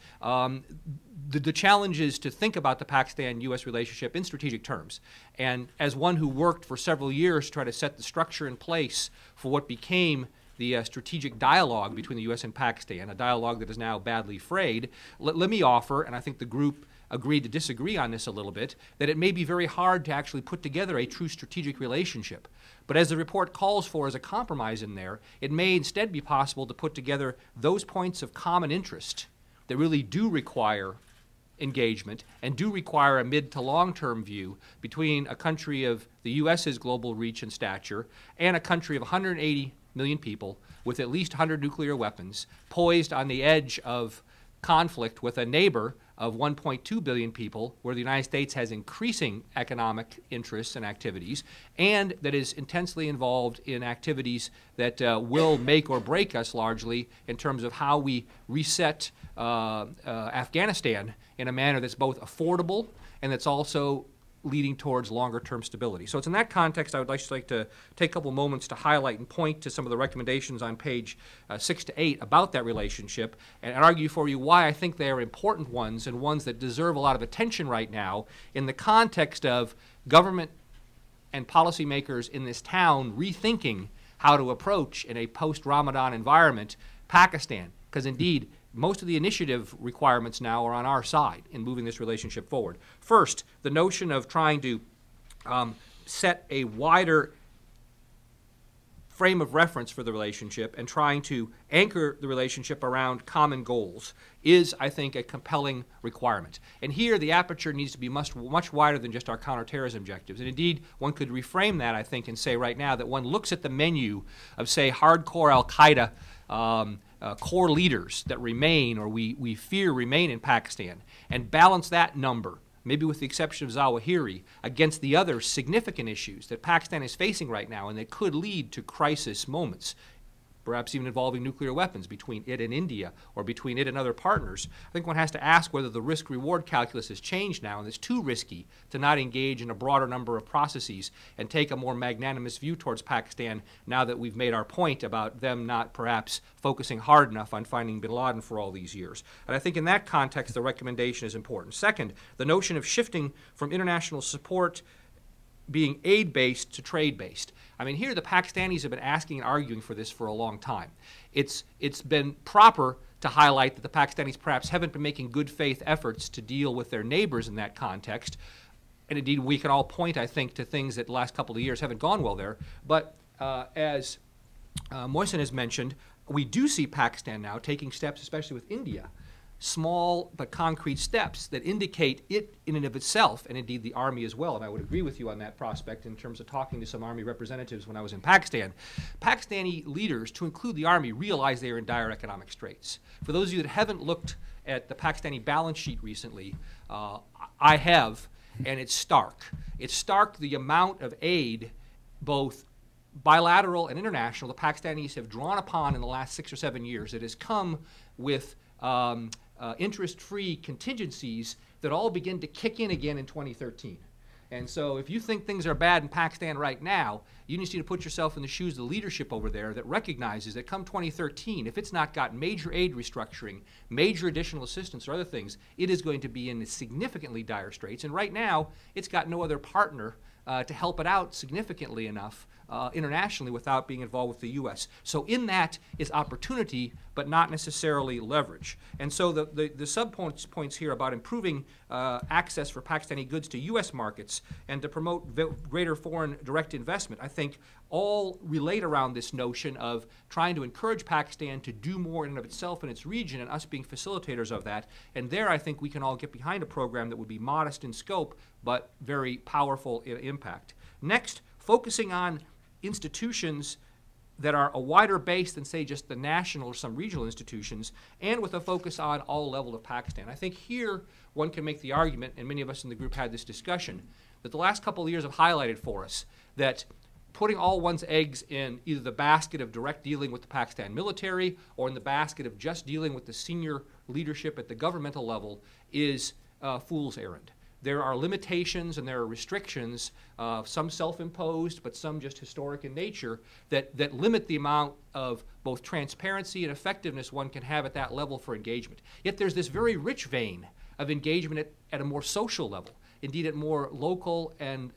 the challenge is to think about the Pakistan-U.S. relationship in strategic terms. And as one who worked for several years to try to set the structure in place for what became the strategic dialogue between the U.S. and Pakistan, a dialogue that is now badly frayed, let me offer, and I think the group agreed to disagree on this a little bit, that it may be very hard to actually put together a true strategic relationship. But as the report calls for as a compromise in there, it may instead be possible to put together those points of common interest that really do require engagement and do require a mid to long-term view between a country of the U.S.'s global reach and stature and a country of 180 million people with at least 100 nuclear weapons, poised on the edge of conflict with a neighbor of 1.2 billion people, where the United States has increasing economic interests and activities, and that is intensely involved in activities that will make or break us largely in terms of how we reset Afghanistan in a manner that's both affordable and that's also leading towards longer-term stability. So it's in that context I would just like to take a couple moments to highlight and point to some of the recommendations on page 6 to 8 about that relationship and argue for you why I think they are important ones and ones that deserve a lot of attention right now in the context of government and policymakers in this town rethinking how to approach in a post-Ramadan environment Pakistan, because indeed most of the initiative requirements now are on our side in moving this relationship forward. First, the notion of trying to set a wider frame of reference for the relationship and trying to anchor the relationship around common goals is, I think, a compelling requirement. And here the aperture needs to be much wider than just our counterterrorism objectives. And indeed, one could reframe that, I think, and say right now that one looks at the menu of, say, hardcore al-Qaeda core leaders that remain or we fear remain in Pakistan and balance that number, maybe with the exception of Zawahiri, against the other significant issues that Pakistan is facing right now and that could lead to crisis moments, perhaps even involving nuclear weapons between it and India or between it and other partners. I think one has to ask whether the risk-reward calculus has changed now and it's too risky to not engage in a broader number of processes and take a more magnanimous view towards Pakistan now that we've made our point about them not perhaps focusing hard enough on finding bin Laden for all these years. And I think in that context the recommendation is important. Second, the notion of shifting from international support being aid-based to trade-based. I mean, here the Pakistanis have been asking and arguing for this for a long time. It's been proper to highlight that the Pakistanis perhaps haven't been making good faith efforts to deal with their neighbors in that context. And indeed, we can all point, I think, to things that the last couple of years haven't gone well there. But as Mohsen has mentioned, we do see Pakistan now taking steps, especially with India, small but concrete steps that indicate it in and of itself, and indeed the Army as well, and I would agree with you on that prospect in terms of talking to some Army representatives when I was in Pakistan. Pakistani leaders, to include the Army, realize they are in dire economic straits. For those of you that haven't looked at the Pakistani balance sheet recently, I have, and it's stark. It's stark the amount of aid, both bilateral and international, the Pakistanis have drawn upon in the last 6 or 7 years that has come with interest-free contingencies that all begin to kick in again in 2013. And so if you think things are bad in Pakistan right now, you just need to put yourself in the shoes of the leadership over there that recognizes that come 2013, if it's not got major aid restructuring, major additional assistance or other things, it is going to be in significantly dire straits. And right now, it's got no other partner to help it out significantly enough internationally without being involved with the U.S. So in that is opportunity, but not necessarily leverage. And so the sub-points here about improving access for Pakistani goods to U.S. markets and to promote greater foreign direct investment, I think all relate around this notion of trying to encourage Pakistan to do more in and of itself in its region and us being facilitators of that. And there I think we can all get behind a program that would be modest in scope but very powerful in impact. Next, focusing on institutions that are a wider base than, say, just the national or some regional institutions, and with a focus on all levels of Pakistan. I think here one can make the argument, and many of us in the group had this discussion, that the last couple of years have highlighted for us that putting all one's eggs in either the basket of direct dealing with the Pakistan military or in the basket of just dealing with the senior leadership at the governmental level is a fool's errand. There are limitations and there are restrictions, some self-imposed, but some just historic in nature, that limit the amount of both transparency and effectiveness one can have at that level for engagement. Yet there's this very rich vein of engagement at a more social level, indeed at more local and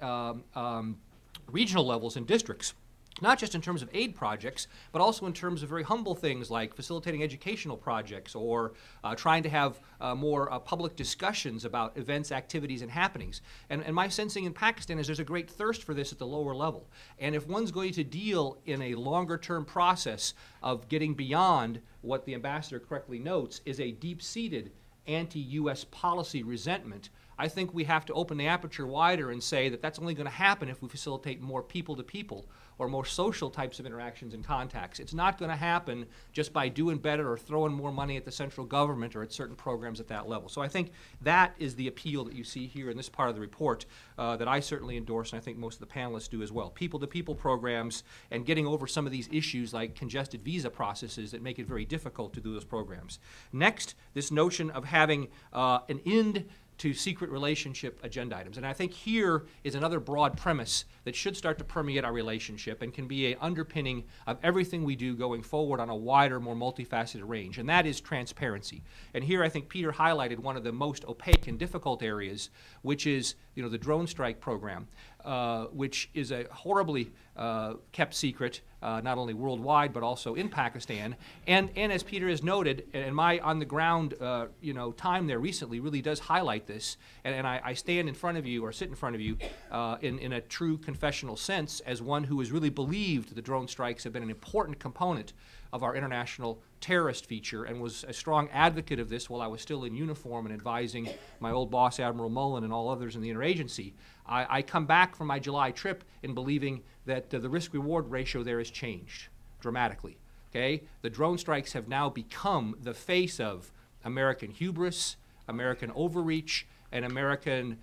regional levels and districts. Not just in terms of aid projects, but also in terms of very humble things like facilitating educational projects or trying to have more public discussions about events, activities, and happenings. And my sensing in Pakistan is there's a great thirst for this at the lower level. And if one's going to deal in a longer-term process of getting beyond what the ambassador correctly notes is a deep-seated anti-U.S. policy resentment, I think we have to open the aperture wider and say that that's only going to happen if we facilitate more people-to-people or more social types of interactions and contacts. It's not going to happen just by doing better or throwing more money at the central government or at certain programs at that level. So I think that is the appeal that you see here in this part of the report that I certainly endorse, and I think most of the panelists do as well. People-to-people programs and getting over some of these issues like congested visa processes that make it very difficult to do those programs. Next, this notion of having an end to secret relationship agenda items. And I think here is another broad premise that should start to permeate our relationship and can be an underpinning of everything we do going forward on a wider, more multifaceted range, and that is transparency. And here I think Peter highlighted one of the most opaque and difficult areas, which is the drone strike program, which is a horribly kept secret, not only worldwide but also in Pakistan. And as Peter has noted, and my on-the-ground time there recently really does highlight this, and I stand in front of you or sit in front of you in a true confessional sense as one who has really believed the drone strikes have been an important component of our international terrorist feature and was a strong advocate of this while I was still in uniform and advising my old boss, Admiral Mullen, and all others in the interagency. I come back from my July trip in believing that the risk-reward ratio there has changed dramatically. Okay? The drone strikes have now become the face of American hubris, American overreach, and American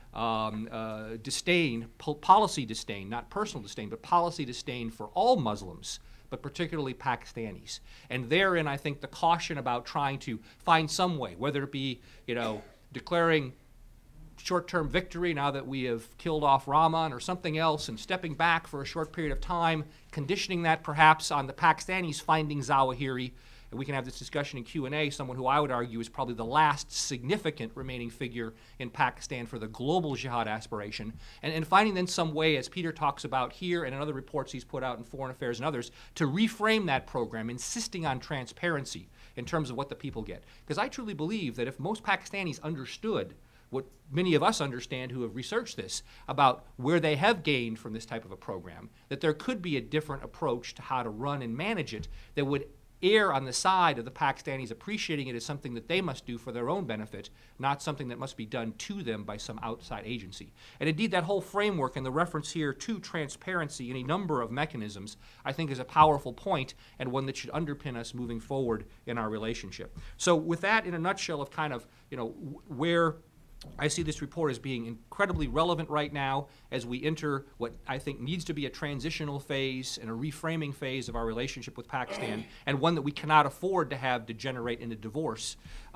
disdain, policy disdain, not personal disdain, but policy disdain for all Muslims, but particularly Pakistanis. And therein, I think, the caution about trying to find some way, whether it be, declaring short-term victory now that we have killed off Rahman or something else and stepping back for a short period of time, conditioning that perhaps on the Pakistanis finding Zawahiri. And we can have this discussion in Q&A, someone who I would argue is probably the last significant remaining figure in Pakistan for the global jihad aspiration. And finding then some way, as Peter talks about here and in other reports he's put out in Foreign Affairs and others, to reframe that program, insisting on transparency in terms of what the people get. Because I truly believe that if most Pakistanis understood what many of us understand who have researched this about where they have gained from this type of a program, that there could be a different approach to how to run and manage it that would err on the side of the Pakistanis appreciating it as something that they must do for their own benefit, not something that must be done to them by some outside agency. And indeed, that whole framework and the reference here to transparency in a number of mechanisms, I think, is a powerful point and one that should underpin us moving forward in our relationship. So with that, in a nutshell, of kind of, where I see this report as being incredibly relevant right now as we enter what I think needs to be a transitional phase and a reframing phase of our relationship with Pakistan, and one that we cannot afford to have degenerate into divorce.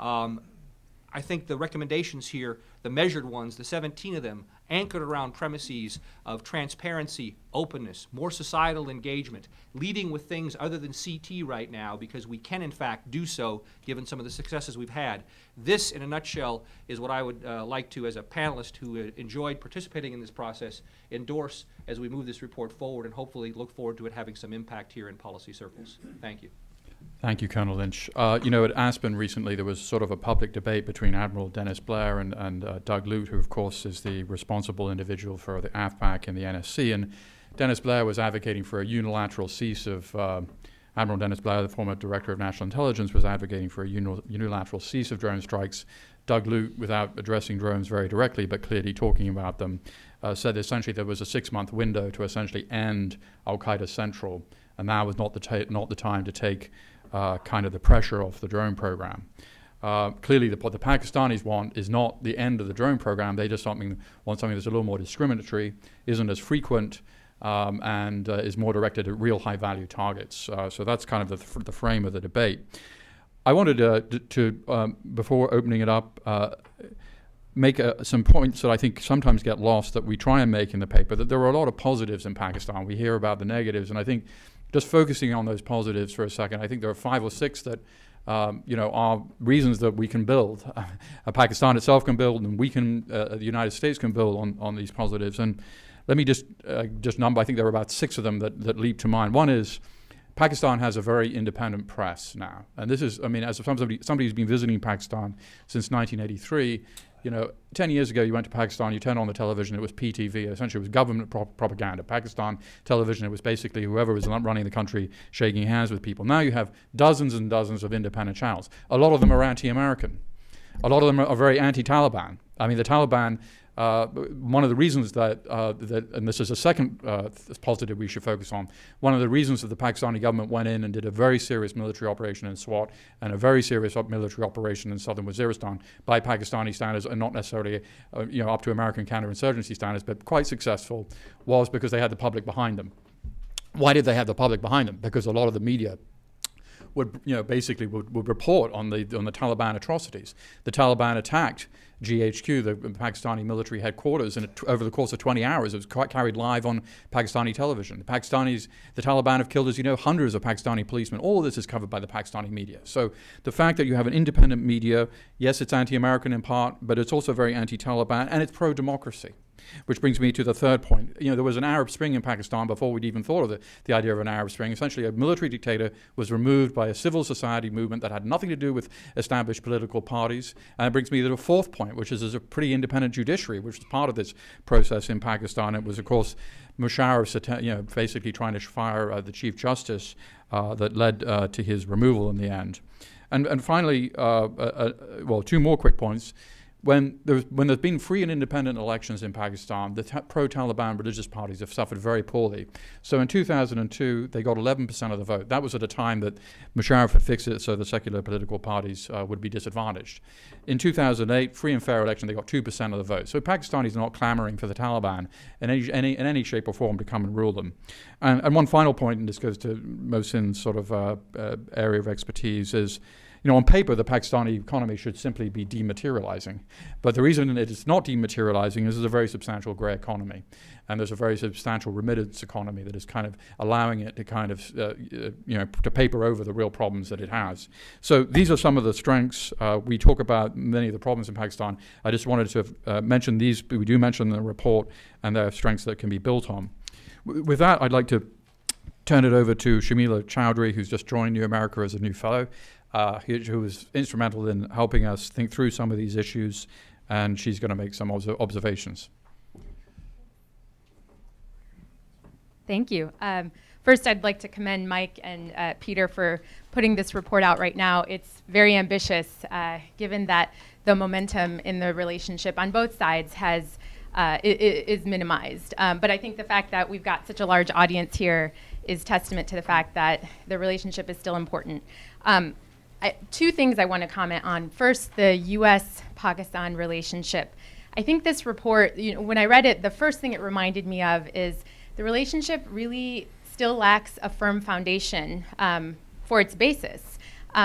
I think the recommendations here, the measured ones, the 17 of them, anchored around premises of transparency, openness, more societal engagement, leading with things other than CT right now, because we can in fact do so given some of the successes we've had. This, in a nutshell, is what I would like to, as a panelist who enjoyed participating in this process, endorse as we move this report forward, and hopefully look forward to it having some impact here in policy circles. Thank you. Thank you, Colonel Lynch. At Aspen recently, there was sort of a public debate between Admiral Dennis Blair and Doug Lute, who, of course, is the responsible individual for the AFPAC and the NSC. And Dennis Blair was advocating for a unilateral cease of Admiral Dennis Blair, the former Director of National Intelligence, was advocating for a unilateral cease of drone strikes. Doug Lute, without addressing drones very directly, but clearly talking about them, said essentially there was a 6-month window to essentially end Al-Qaeda Central, and now was not the time to take kind of the pressure off the drone program. Clearly, what the Pakistanis want is not the end of the drone program. They just want something that's a little more discriminatory, isn't as frequent, and is more directed at real high-value targets. So that's kind of the frame of the debate. I wanted to before opening it up, make some points that I think sometimes get lost that we try and make in the paper, that there are a lot of positives in Pakistan. We hear about the negatives, and I think just focusing on those positives for a second, I think there are 5 or 6 that are reasons that we can build. Pakistan itself can build, and we can, the United States can build on these positives. And let me just number, I think there are about 6 of them that leap to mind. One is Pakistan has a very independent press now. And this is, I mean, as somebody who's been visiting Pakistan since 1983, 10 years ago you went to Pakistan, you turned on the television, it was PTV, essentially it was government propaganda. Pakistan television, it was basically whoever was running the country shaking hands with people. Now you have dozens and dozens of independent channels. A lot of them are anti-American. A lot of them are very anti-Taliban. I mean, the Taliban, one of the reasons that, and this is a second positive we should focus on, one of the reasons that the Pakistani government went in and did a very serious military operation in Swat and a very serious military operation in southern Waziristan by Pakistani standards, and not necessarily up to American counterinsurgency standards, but quite successful, was because they had the public behind them. Why did they have the public behind them? Because a lot of the media would report on the Taliban atrocities. The Taliban attacked GHQ, the Pakistani military headquarters, and over the course of 20 hours, it was carried live on Pakistani television. The Taliban have killed, as you know, hundreds of Pakistani policemen. All of this is covered by the Pakistani media. So the fact that you have an independent media, yes, it's anti-American in part, but it's also very anti-Taliban, and it's pro-democracy. Which brings me to the third point. There was an Arab Spring in Pakistan before we'd even thought of the idea of an Arab Spring. Essentially, a military dictator was removed by a civil society movement that had nothing to do with established political parties. And it brings me to the fourth point, which is there's a pretty independent judiciary, which is part of this process in Pakistan. It was, of course, Musharraf, basically trying to fire the Chief Justice that led to his removal in the end. And finally, 2 more quick points. When there's been free and independent elections in Pakistan, the pro-Taliban religious parties have suffered very poorly. So in 2002, they got 11% of the vote. That was at a time that Musharraf had fixed it so the secular political parties would be disadvantaged. In 2008, free and fair election, they got 2% of the vote. So Pakistanis are not clamoring for the Taliban in any shape or form to come and rule them. And one final point, and this goes to Mohsin's sort of area of expertise, is on paper, the Pakistani economy should simply be dematerializing. But the reason it is not dematerializing is there's a very substantial grey economy. And there's a very substantial remittance economy that is kind of allowing it to kind of, to paper over the real problems that it has. So these are some of the strengths. We talk about many of the problems in Pakistan. I just wanted to mention these. We do mention in the report, and there are strengths that can be built on. With that, I'd like to turn it over to Shamila Chowdhury, who's just joined New America as a new fellow. Who was instrumental in helping us think through some of these issues, and she's going to make some observations. Thank you. First, I'd like to commend Mike and Peter for putting this report out right now. It's very ambitious, given that the momentum in the relationship on both sides is minimized. But I think the fact that we've got such a large audience here is testament to the fact that the relationship is still important. Two things I want to comment on. First, the U.S. Pakistan relationship. I think this report, when I read it, the first thing it reminded me of is the relationship really still lacks a firm foundation for its basis.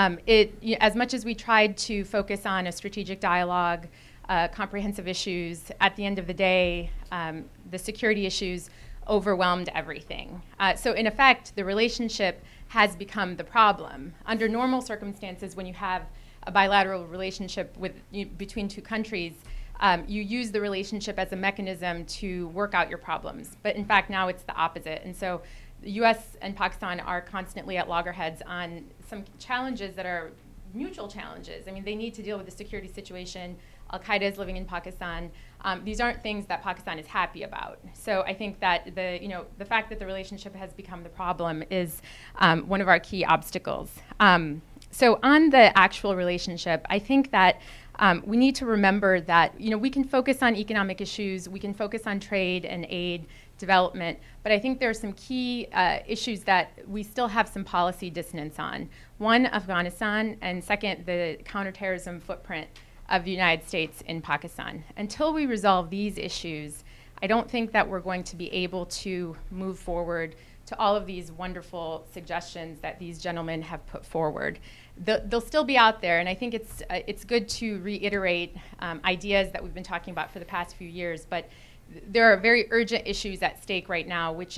As much as we tried to focus on a strategic dialogue, comprehensive issues, at the end of the day, the security issues overwhelmed everything. So in effect, the relationship has become the problem. Under normal circumstances, when you have a bilateral relationship between two countries, you use the relationship as a mechanism to work out your problems. But in fact, now it's the opposite. And so the U.S. and Pakistan are constantly at loggerheads on some challenges that are mutual challenges. I mean, they need to deal with the security situation. Al-Qaeda is living in Pakistan. These aren't things that Pakistan is happy about. So I think that the fact that the relationship has become the problem is one of our key obstacles. So on the actual relationship, I think that we need to remember that we can focus on economic issues, we can focus on trade and aid, development, but I think there are some key issues that we still have some policy dissonance on. One, Afghanistan, and second, the counterterrorism footprint of the United States in Pakistan. Until we resolve these issues, I don't think that we're going to be able to move forward to all of these wonderful suggestions that these gentlemen have put forward. They'll still be out there, and I think it's good to reiterate ideas that we've been talking about for the past few years, but there are very urgent issues at stake right now, which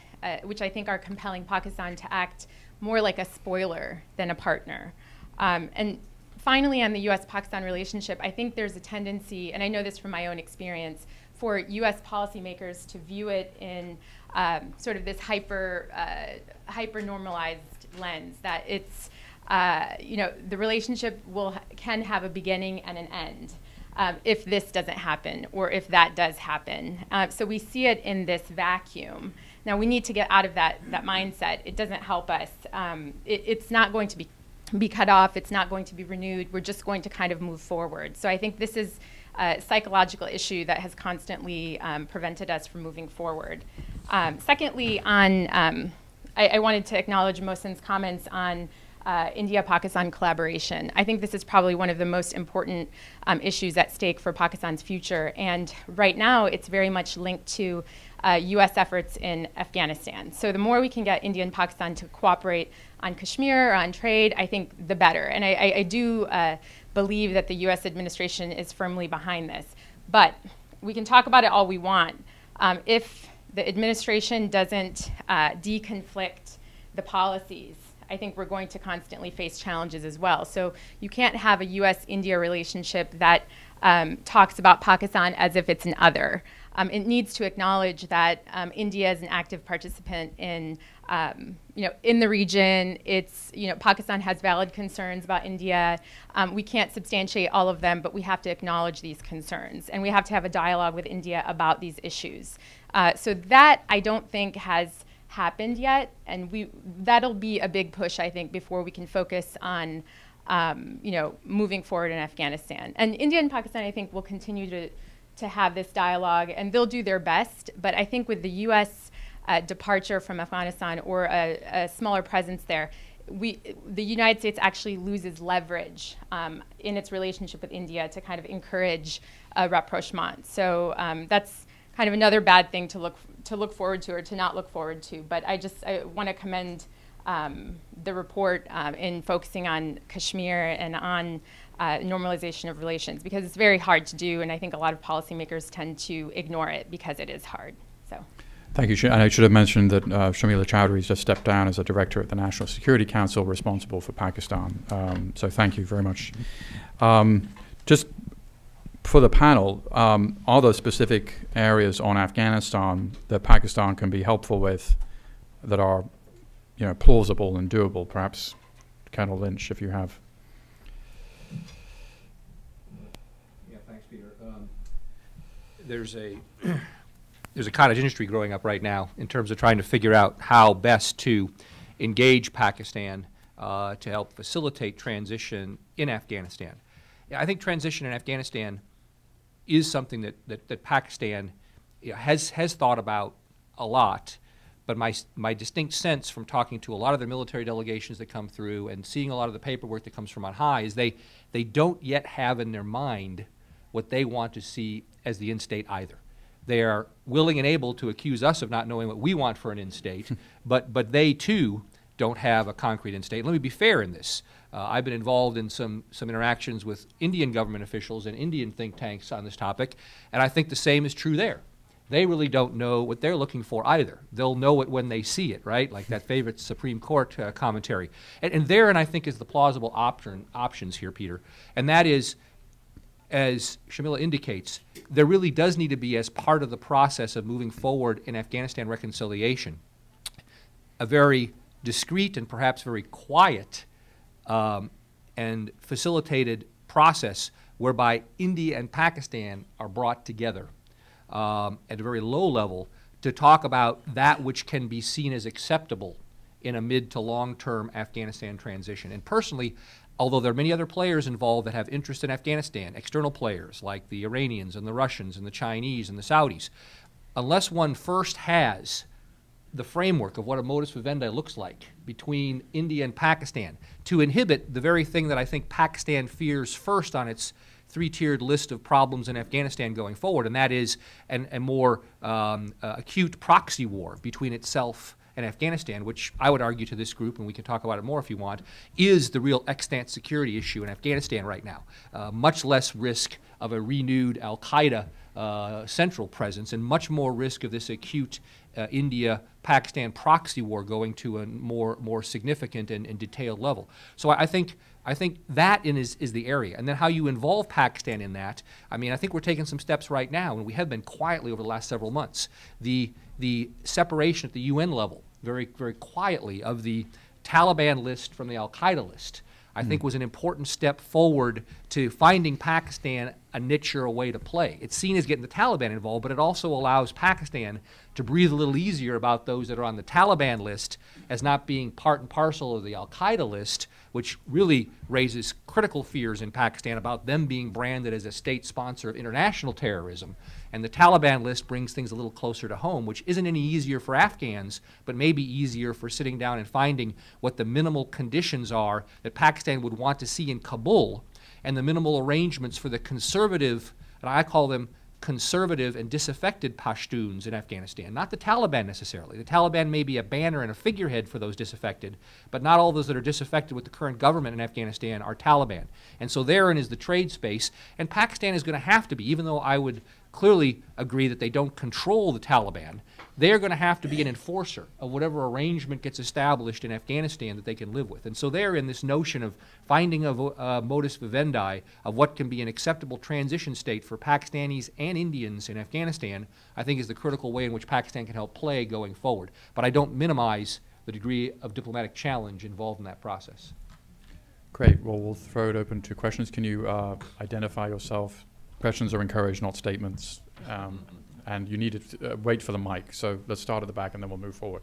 I think are compelling Pakistan to act more like a spoiler than a partner. And finally, on the U.S. Pakistan relationship, I think there's a tendency, and I know this from my own experience, for U.S. policymakers to view it in sort of this hyper normalized lens, that it's the relationship can have a beginning and an end. If this doesn't happen or if that does happen. So we see it in this vacuum. Now we need to get out of that mindset. It doesn't help us. It's not going to be cut off. It's not going to be renewed. We're just going to kind of move forward. So I think this is a psychological issue that has constantly prevented us from moving forward. Secondly, I wanted to acknowledge Mohsin's comments on India-Pakistan collaboration. I think this is probably one of the most important issues at stake for Pakistan's future. And right now, it's very much linked to U.S. efforts in Afghanistan. So the more we can get India and Pakistan to cooperate on Kashmir or on trade, I think the better. And I do believe that the U.S. administration is firmly behind this. But we can talk about it all we want. If the administration doesn't deconflict the policies, I think we're going to constantly face challenges as well. So you can't have a U.S.-India relationship that talks about Pakistan as if it's an other. It needs to acknowledge that India is an active participant in the region. Pakistan has valid concerns about India. We can't substantiate all of them, but we have to acknowledge these concerns, and we have to have a dialogue with India about these issues. So that I don't think has happened yet, and that'll be a big push, I think, before we can focus on moving forward in Afghanistan. And India and Pakistan, I think, will continue to have this dialogue, and they'll do their best. But I think with the U.S. Departure from Afghanistan or a smaller presence there, the United States actually loses leverage in its relationship with India to kind of encourage rapprochement. So that's kind of another bad thing to look forward to or to not look forward to. But I want to commend the report in focusing on Kashmir and on normalization of relations, because it's very hard to do, and I think a lot of policymakers tend to ignore it because it is hard. So. Thank you. And I should have mentioned that Shamila Chowdhury has just stepped down as a director at the National Security Council responsible for Pakistan. So thank you very much. Just for the panel, are there specific areas on Afghanistan that Pakistan can be helpful with that are plausible and doable? Perhaps Colonel Lynch, if you have. Yeah, thanks, Peter. There's a there's a cottage industry growing up right now in terms of trying to figure out how best to engage Pakistan to help facilitate transition in Afghanistan. Yeah, I think transition in Afghanistan is something that Pakistan has thought about a lot, but my distinct sense from talking to a lot of the military delegations that come through and seeing a lot of the paperwork that comes from on high is they don't yet have in their mind what they want to see as the end state either. They are willing and able to accuse us of not knowing what we want for an end state, but they too don't have a concrete end state. Let me be fair in this. I've been involved in some interactions with Indian government officials and Indian think tanks on this topic, and I think the same is true there. They really don't know what they're looking for either. They'll know it when they see it, right? Like that favorite Supreme Court commentary. And therein, I think, is the plausible options here, Peter. And that is, as Shamila indicates, there really does need to be, as part of the process of moving forward in Afghanistan reconciliation, a very discreet and perhaps very quiet and facilitated process whereby India and Pakistan are brought together at a very low level to talk about that which can be seen as acceptable in a mid to long-term Afghanistan transition. And personally, although there are many other players involved that have interest in Afghanistan, external players like the Iranians and the Russians and the Chinese and the Saudis, unless one first has the framework of what a modus vivendi looks like between India and Pakistan to inhibit the very thing that I think Pakistan fears first on its three-tiered list of problems in Afghanistan going forward, and that is a more acute proxy war between itself and Afghanistan, which I would argue to this group, and we can talk about it more if you want, is the real extant security issue in Afghanistan right now. Much less risk of a renewed al-Qaeda central presence and much more risk of this acute India-Pakistan proxy war going to a more significant and detailed level. So I think that is the area. And then how you involve Pakistan in that, I mean, I think we're taking some steps right now, and we have been quietly over the last several months. The separation at the UN level, very, very quietly, of the Taliban list from the al-Qaeda list, I think was an important step forward to finding Pakistan a niche or a way to play. It's seen as getting the Taliban involved, but it also allows Pakistan to breathe a little easier about those that are on the Taliban list as not being part and parcel of the al-Qaeda list, which really raises critical fears in Pakistan about them being branded as a state sponsor of international terrorism. And the Taliban list brings things a little closer to home, which isn't any easier for Afghans, but maybe easier for sitting down and finding what the minimal conditions are that Pakistan would want to see in Kabul, and the minimal arrangements for the conservative, and I call them conservative and disaffected Pashtuns in Afghanistan. Not the Taliban necessarily. The Taliban may be a banner and a figurehead for those disaffected, but not all those that are disaffected with the current government in Afghanistan are Taliban. And so therein is the trade space, and Pakistan is going to have to be, even though I would clearly agree that they don't control the Taliban, they're going to have to be an enforcer of whatever arrangement gets established in Afghanistan that they can live with. And so they're in this notion of finding a modus vivendi of what can be an acceptable transition state for Pakistanis and Indians in Afghanistan, I think is the critical way in which Pakistan can help play going forward. But I don't minimize the degree of diplomatic challenge involved in that process. Great. Well, we'll throw it open to questions. Can you identify yourself? Questions are encouraged, not statements. And you need to wait for the mic. So let's start at the back and then we'll move forward.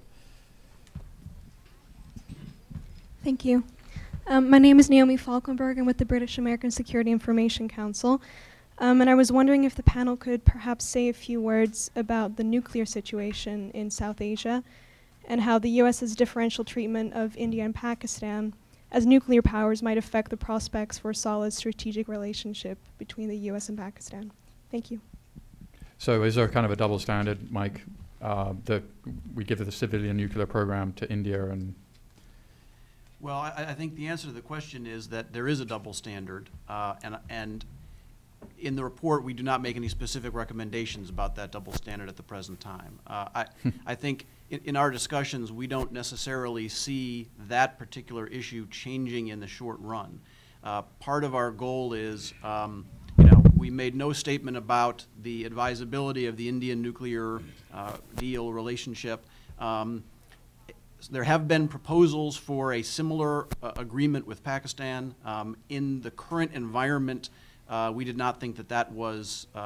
Thank you. My name is Naomi Falkenberg. I'm with the British American Security Information Council. And I was wondering if the panel could perhaps say a few words about the nuclear situation in South Asia and how the U.S.'s differential treatment of India and Pakistan as nuclear powers might affect the prospects for a solid strategic relationship between the U.S. and Pakistan. Thank you. So is there kind of a double standard, Mike, that we give the civilian nuclear program to India and... Well, I think the answer to the question is that there is a double standard, and in the report we do not make any specific recommendations about that double standard at the present time. I think in our discussions we don't necessarily see that particular issue changing in the short run. Part of our goal is, we made no statement about the advisability of the Indian nuclear deal relationship. There have been proposals for a similar agreement with Pakistan. In the current environment, we did not think that that was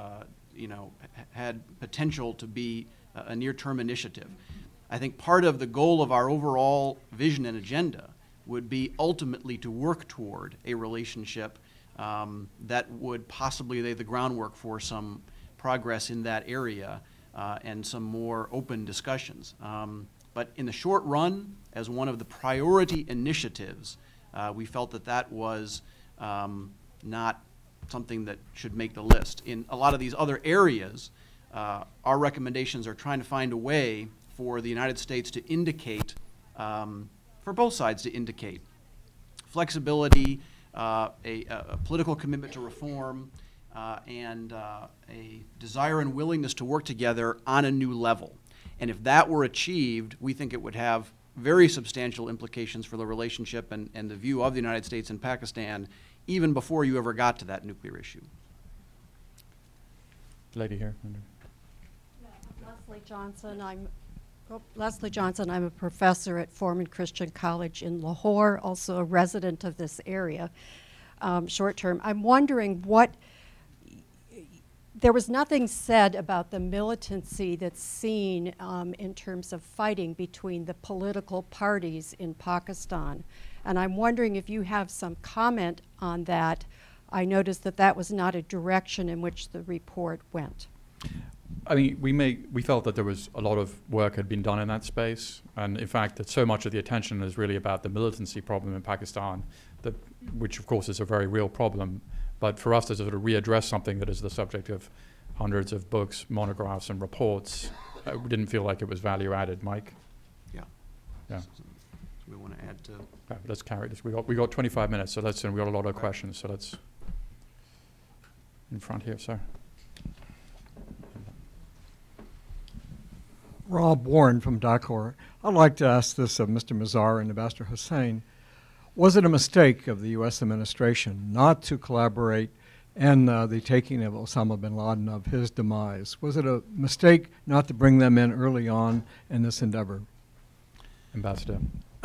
had potential to be a near-term initiative. I think part of the goal of our overall vision and agenda would be ultimately to work toward a relationship that would possibly lay the groundwork for some progress in that area and some more open discussions. But in the short run, as one of the priority initiatives, we felt that that was not something that should make the list. In a lot of these other areas, our recommendations are trying to find a way for the United States to indicate, for both sides to indicate, flexibility, a political commitment to reform, and a desire and willingness to work together on a new level. And if that were achieved, we think it would have very substantial implications for the relationship and the view of the United States and Pakistan, even before you ever got to that nuclear issue. Lady here. Leslie Johnson. I'm a professor at Foreman Christian College in Lahore, also a resident of this area, short term. I'm wondering there was nothing said about the militancy that's seen in terms of fighting between the political parties in Pakistan. And I'm wondering if you have some comment on that. I noticed that that was not a direction in which the report went. I mean, we felt that there was a lot of work had been done in that space, and in fact that so much of the attention is really about the militancy problem in Pakistan, which of course is a very real problem. But for us to sort of readdress something that is the subject of hundreds of books, monographs, and reports, we didn't feel like it was value added. Mike? Yeah. Yeah. So we want to add to. Let's carry this. We got 25 minutes, so let's. And we got a lot of questions, so let's. In front here, sir. Rob Warren from Dhaka. I'd like to ask this of Mr. Mazarr and Ambassador Hussain. Was it a mistake of the U.S. administration not to collaborate in the taking of Osama bin Laden, of his demise? Was it a mistake not to bring them in early on in this endeavor? Ambassador.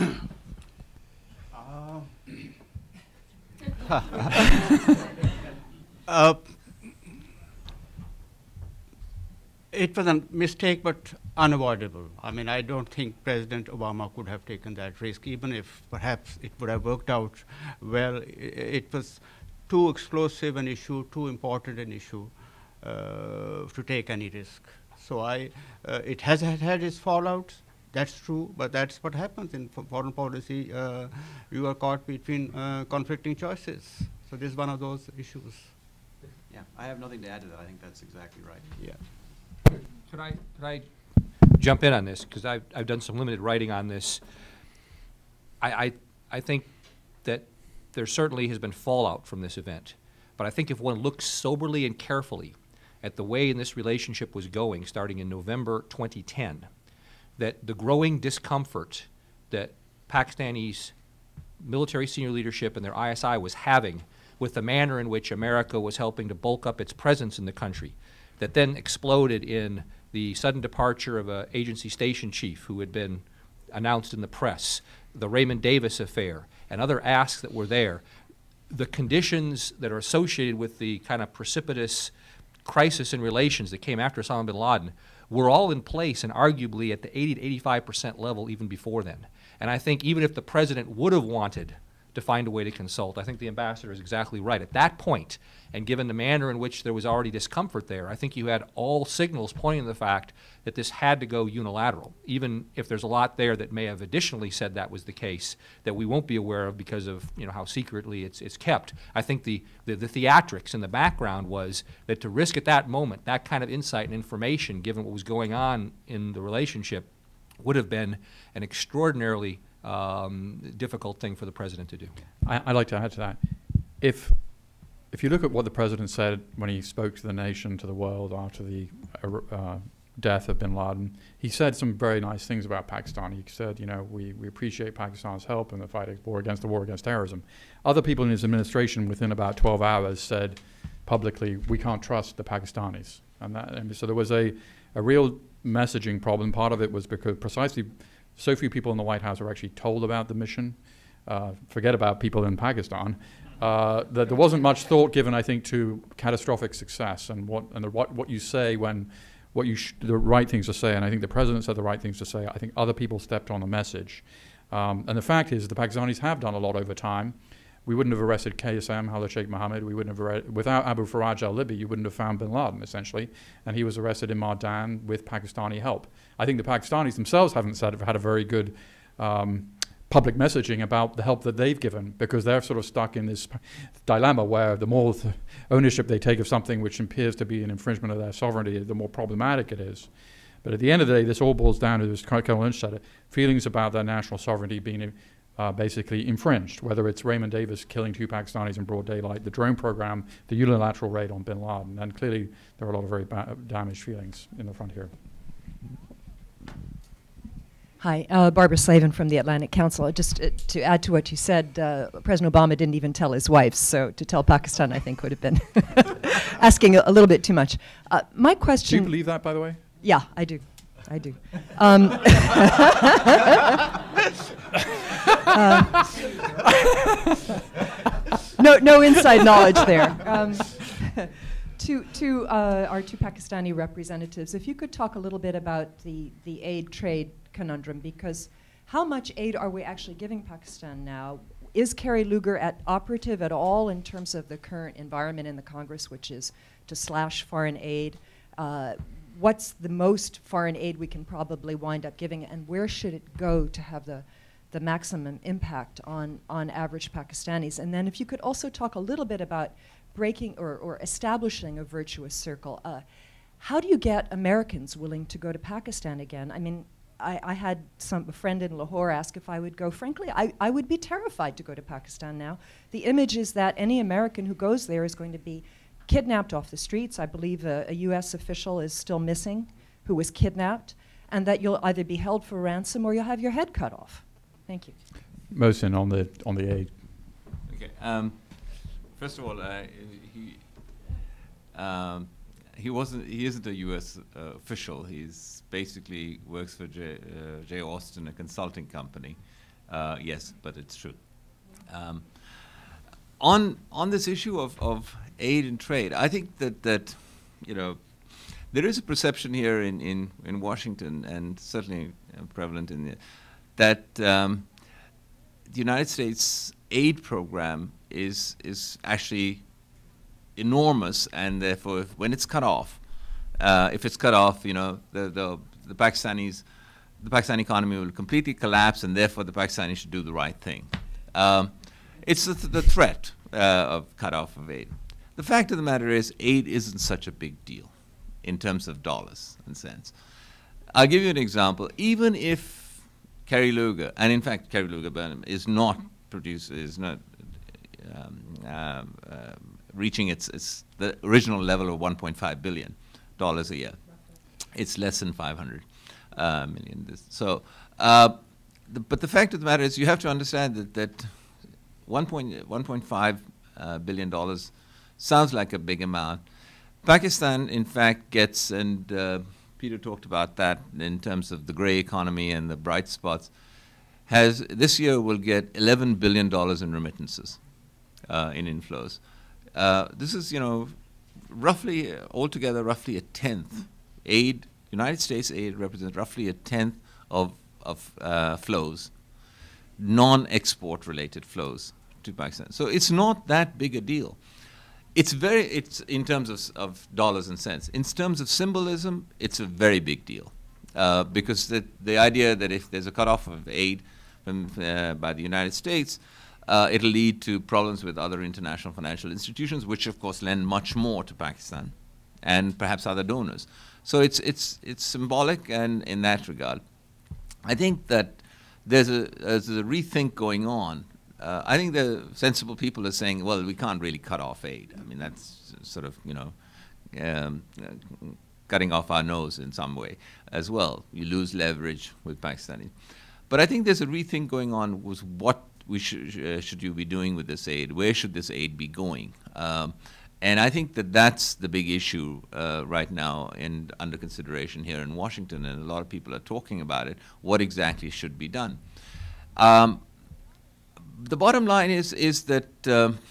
It was a mistake, but unavoidable. I mean, I don't think President Obama could have taken that risk, even if perhaps it would have worked out well. It was too explosive an issue, too important an issue to take any risk. So it has had its fallouts, that's true, but that's what happens in foreign policy. You are caught between conflicting choices. So this is one of those issues. Yeah, I have nothing to add to that. I think that's exactly right. Yeah. Could I jump in on this? Because I've done some limited writing on this. I think that there certainly has been fallout from this event. But I think if one looks soberly and carefully at the way in this relationship was going, starting in November 2010, that the growing discomfort that Pakistani's military senior leadership and their ISI was having with the manner in which America was helping to bulk up its presence in the country, that then exploded in the sudden departure of an agency station chief who had been announced in the press, the Raymond Davis affair, and other asks that were there. The conditions that are associated with the kind of precipitous crisis in relations that came after Osama bin Laden were all in place and arguably at the 80 to 85% level even before then. And I think even if the president would have wanted to find a way to consult, I think the ambassador is exactly right. At that point, and given the manner in which there was already discomfort there, I think you had all signals pointing to the fact that this had to go unilateral, even if there's a lot there that may have additionally said that was the case that we won't be aware of because of how secretly it's kept. I think the theatrics in the background was that to risk at that moment that kind of insight and information, given what was going on in the relationship, would have been an extraordinarily difficult thing for the president to do. I'd like to add to that. If you look at what the president said when he spoke to the nation, to the world after the death of bin Laden, he said some very nice things about Pakistan. He said, we appreciate Pakistan's help in the fight against the war against terrorism. Other people in his administration within about 12 hours said publicly, we can't trust the Pakistanis. And so there was a real messaging problem. Part of it was because precisely so few people in the White House are actually told about the mission. Forget about people in Pakistan. that there wasn't much thought given, I think, to catastrophic success and what you say when the right things to say. And I think the president said the right things to say. I think other people stepped on the message. And the fact is, the Pakistanis have done a lot over time. We wouldn't have arrested KSM, Khalid Sheikh Mohammed. We wouldn't have without Abu Faraj al-Libi, you wouldn't have found bin Laden, essentially. And he was arrested in Mardan with Pakistani help. I think the Pakistanis themselves haven't had a very good public messaging about the help that they've given, because they're sort of stuck in this dilemma where the more ownership they take of something which appears to be an infringement of their sovereignty, the more problematic it is. But at the end of the day, this all boils down to, as Colonel Lynch said, feelings about their national sovereignty being basically infringed, whether it's Raymond Davis killing 2 Pakistanis in broad daylight, the drone program, the unilateral raid on bin Laden, and clearly there are a lot of very damaged feelings in the front here. Hi, Barbara Slavin from the Atlantic Council. Just to add to what you said, President Obama didn't even tell his wife, so to tell Pakistan, I think, would have been asking a little bit too much. My question... Do you believe that, by the way? Yeah, I do. I do. No inside knowledge there. To our 2 Pakistani representatives, if you could talk a little bit about the aid trade conundrum, because how much aid are we actually giving Pakistan now? Is Kerry Lugar operative at all in terms of the current environment in the Congress, which is to slash foreign aid? What's the most foreign aid we can probably wind up giving, and where should it go to have the maximum impact on average Pakistanis? And then if you could also talk a little bit about breaking or establishing a virtuous circle. How do you get Americans willing to go to Pakistan again? I mean, I had a friend in Lahore ask if I would go. Frankly, I would be terrified to go to Pakistan now. The image is that any American who goes there is going to be kidnapped off the streets. I believe a U.S. official is still missing who was kidnapped, and that you'll either be held for ransom or you'll have your head cut off. Thank you. Mohsin, on the aid. Okay. First of all, he isn't a U.S. official. He's basically works for J. Austin, a consulting company. Yes, but it's true. On this issue of aid and trade, I think that there is a perception here in Washington, and certainly prevalent in that the United States aid program is actually enormous, and therefore, when it's cut off, if it's cut off, the Pakistani economy will completely collapse, and therefore the Pakistanis should do the right thing. It's the threat of cutoff of aid. The fact of the matter is, aid isn't such a big deal in terms of dollars and cents. I'll give you an example. Even if Kerry Lugar, and in fact Kerry Lugar is not reaching the original level of $1.5 billion a year. It's less than 500 million. But the fact of the matter is, you have to understand that $1.5 billion sounds like a big amount. Pakistan, in fact, gets, and Peter talked about that in terms of the gray economy and the bright spots, this year will get $11 billion in remittances, in inflows. This is, roughly, altogether, roughly a tenth. Aid, United States aid represents roughly a tenth of flows, non-export related flows to Pakistan. So it's not that big a deal. It's in terms of dollars and cents. In terms of symbolism, it's a very big deal, because the idea that if there's a cutoff of aid by the United States, it'll lead to problems with other international financial institutions, which of course lend much more to Pakistan, and perhaps other donors. So it's symbolic, and in that regard, I think that there's a rethink going on. I think the sensible people are saying, well, we can't really cut off aid. I mean, that's sort of, cutting off our nose in some way as well. You lose leverage with Pakistani. But I think there's a rethink going on with what we should you be doing with this aid? Where should this aid be going? And I think that's the big issue right now and under consideration here in Washington, and a lot of people are talking about it. What exactly should be done? The bottom line is that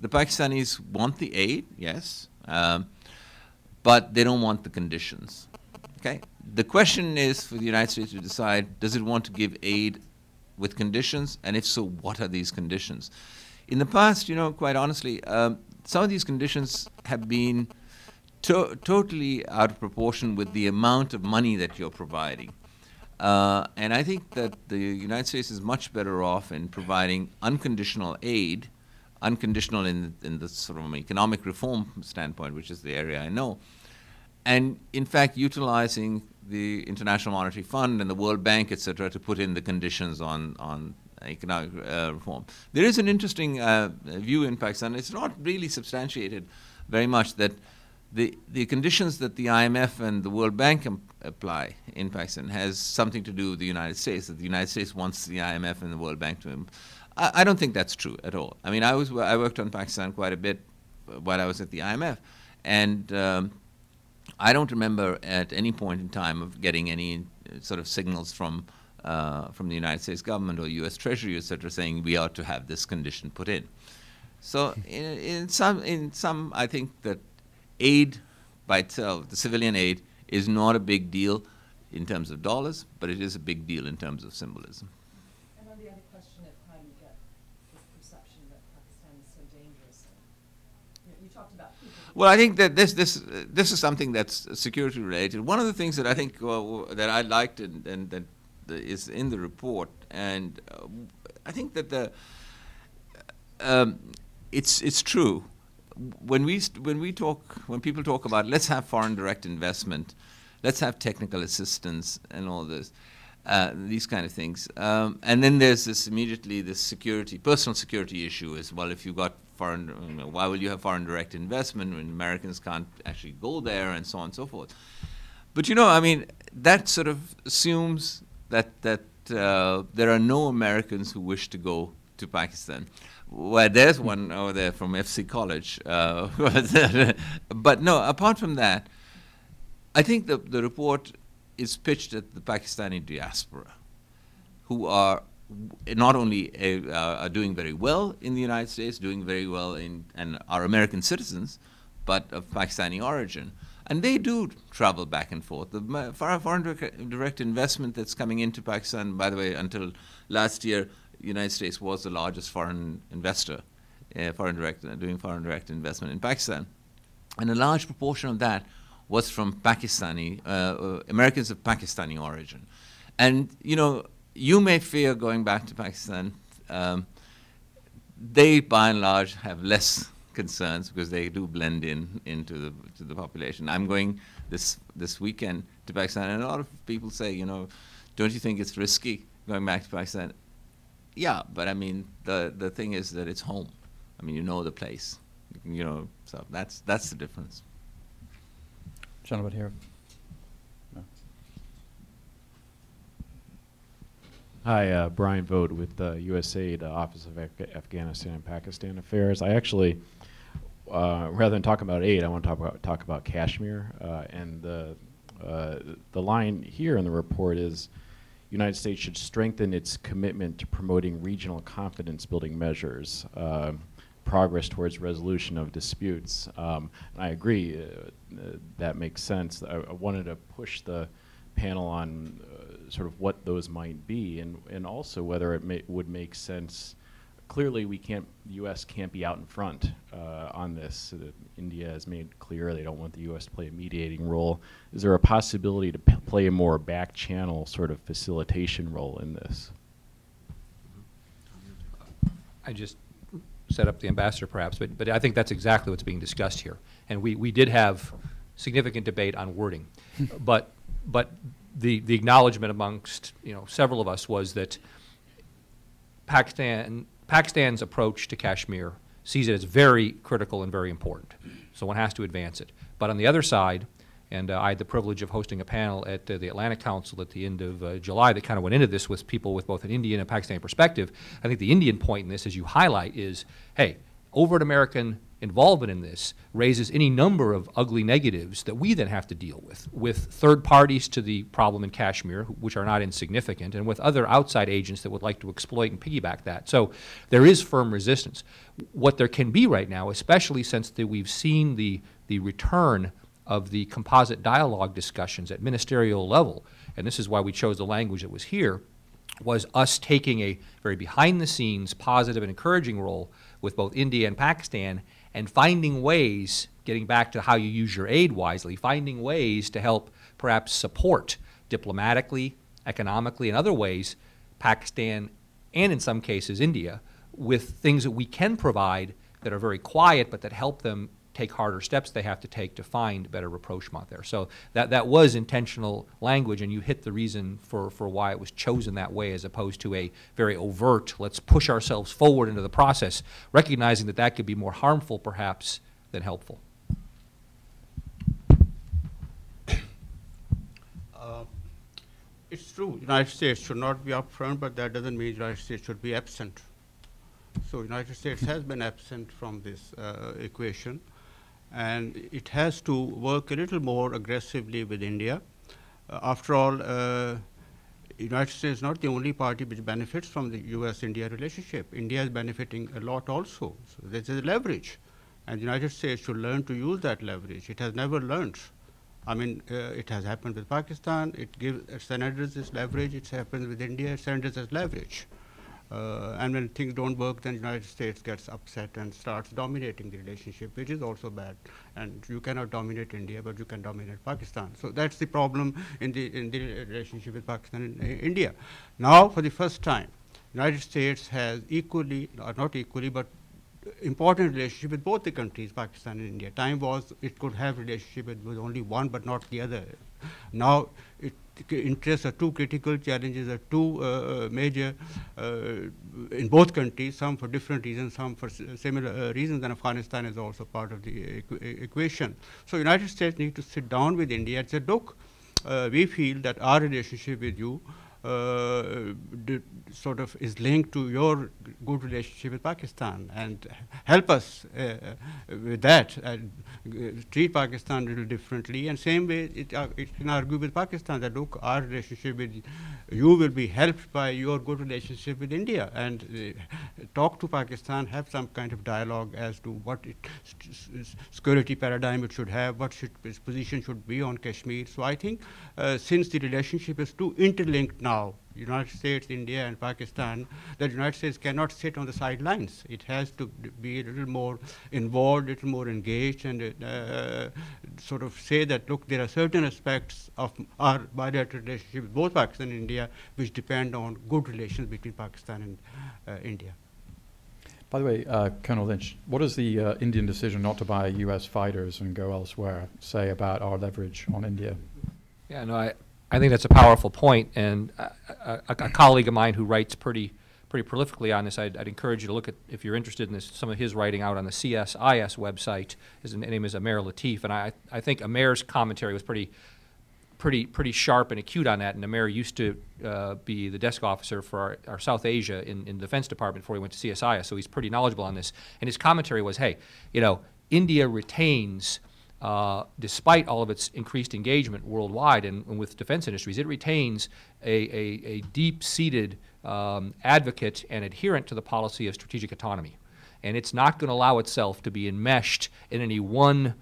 the Pakistanis want the aid, yes, but they don't want the conditions. Okay? The question is for the United States to decide, does it want to give aid with conditions, and if so, what are these conditions? In the past, you know, quite honestly, some of these conditions have been totally out of proportion with the amount of money that you're providing. And I think that the United States is much better off in providing unconditional aid, unconditional in the sort of economic reform standpoint, which is the area I know, and in fact utilizing the International Monetary Fund and the World Bank, et cetera, to put in the conditions on economic reform. There is an interesting view in Pakistan. It's not really substantiated very much that the conditions that the IMF and the World Bank apply in Pakistan has something to do with the United States, that the United States wants the IMF and the World Bank to I don't think that's true at all. I mean, I worked on Pakistan quite a bit while I was at the IMF, and I don't remember at any point in time of getting any sort of signals from the United States government or U.S. Treasury, et cetera, saying we ought to have this condition put in. So in some, I think that aid by itself, the civilian aid, is not a big deal in terms of dollars, but it is a big deal in terms of symbolism. And on the other question of how you get this perception that Pakistan is so dangerous, you talked about people. Well, I think that this is something that's security related. One of the things that I think that I liked and that is in the report, and I think that it's true. When people talk about let's have foreign direct investment, let's have technical assistance and all this, these kind of things, and then there's this immediately this security, personal security issue as well. If you've got foreign, why will you have foreign direct investment when Americans can't actually go there and so on and so forth? But you know, I mean, that sort of assumes that there are no Americans who wish to go to Pakistan. Well, there's one over there from FC College. But no, apart from that, I think the report is pitched at the Pakistani diaspora, who are not only are doing very well in the United States, doing very well and are American citizens, but of Pakistani origin. And they do travel back and forth. The foreign direct investment that's coming into Pakistan, by the way, until last year, the United States was the largest foreign investor, doing foreign direct investment in Pakistan. And a large proportion of that was from Pakistani, Americans of Pakistani origin. And, you know, you may fear going back to Pakistan. They, by and large, have less concerns because they do blend into the population. I'm going this weekend to Pakistan, and a lot of people say, you know, don't you think it's risky going back to Pakistan? Yeah, but I mean, the thing is that it's home. I mean, you know the place, you know, so that's the difference. Gentleman here. No. Hi, Brian Vogt with USAID, Office of Afghanistan and Pakistan Affairs. I actually, rather than talk about aid, I want to talk about Kashmir. And the line here in the report is, United States should strengthen its commitment to promoting regional confidence-building measures, progress towards resolution of disputes. And I agree, that makes sense. I wanted to push the panel on sort of what those might be, and also whether it would make sense. Clearly, the U.S. can't be out in front on this. India has made clear they don't want the U.S. to play a mediating role. Is there a possibility to play a more back-channel sort of facilitation role in this? I just set up the ambassador, perhaps, but I think that's exactly what's being discussed here. And we did have significant debate on wording, but the acknowledgement amongst several of us was that Pakistan's approach to Kashmir sees it as very critical and very important. So one has to advance it. But on the other side, and I had the privilege of hosting a panel at the Atlantic Council at the end of July that kind of went into this with people with both an Indian and Pakistani perspective. I think the Indian point in this, as you highlight, is, hey, overt American involvement in this raises any number of ugly negatives that we then have to deal with third parties to the problem in Kashmir, which are not insignificant, and with other outside agents that would like to exploit and piggyback that. So there is firm resistance. What there can be right now, especially since we've seen the return of the composite dialogue discussions at ministerial level, and this is why we chose the language that was here, was us taking a very behind-the-scenes positive and encouraging role with both India and Pakistan, and finding ways, getting back to how you use your aid wisely, finding ways to help perhaps support diplomatically, economically, and other ways Pakistan, and in some cases India, with things that we can provide that are very quiet but that help them take harder steps they have to take to find better rapprochement there. So that was intentional language, and you hit the reason for why it was chosen that way, as opposed to a very overt, let's push ourselves forward into the process, recognizing that that could be more harmful perhaps than helpful. It's true, United States should not be upfront, but that doesn't mean United States should be absent. So United States has been absent from this equation, and it has to work a little more aggressively with India. After all, United States is not the only party which benefits from the US-India relationship. India is benefiting a lot also. So this is leverage, and the United States should learn to use that leverage. It has never learned. I mean, it has happened with Pakistan. It gives senators this leverage. It's happened with India. It senators this leverage. And when things don't work, then the United States gets upset and starts dominating the relationship, which is also bad. And you cannot dominate India, but you can dominate Pakistan. So that's the problem in the relationship with Pakistan and India. Now, for the first time, United States has equally, or not equally, but important relationship with both the countries, Pakistan and India. Time was it could have relationship with only one, but not the other. Now, interests are two critical, challenges are two major in both countries, some for different reasons, some for similar reasons, and Afghanistan is also part of the equation. So United States need to sit down with India and say, look, we feel that our relationship with you sort of is linked to your good relationship with Pakistan, and help us with that, treat Pakistan a little differently, and same way it can argue with Pakistan that look, our relationship with you will be helped by your good relationship with India, and talk to Pakistan, have some kind of dialogue as to what security paradigm it should have, what its position should be on Kashmir. So I think since the relationship is too interlinked now, United States, India, and Pakistan, that the United States cannot sit on the sidelines. It has to be a little more involved, a little more engaged, and sort of say that, look, there are certain aspects of our bilateral relationship with both Pakistan and India which depend on good relations between Pakistan and India. By the way, Colonel Lynch, what does the Indian decision not to buy US fighters and go elsewhere say about our leverage on India? Yeah, no, I think that's a powerful point, and a colleague of mine who writes pretty prolifically on this, I'd encourage you to look at, if you're interested in this, some of his writing out on the CSIS website. His name is Amer Latif, and I think Amer's commentary was pretty sharp and acute on that. And Amer used to be the desk officer for our South Asia in the Defense Department before he went to CSIS, so he's pretty knowledgeable on this. And his commentary was, hey, you know, India retains, despite all of its increased engagement worldwide and with defense industries, it retains a deep-seated advocate and adherent to the policy of strategic autonomy. And it's not going to allow itself to be enmeshed in any one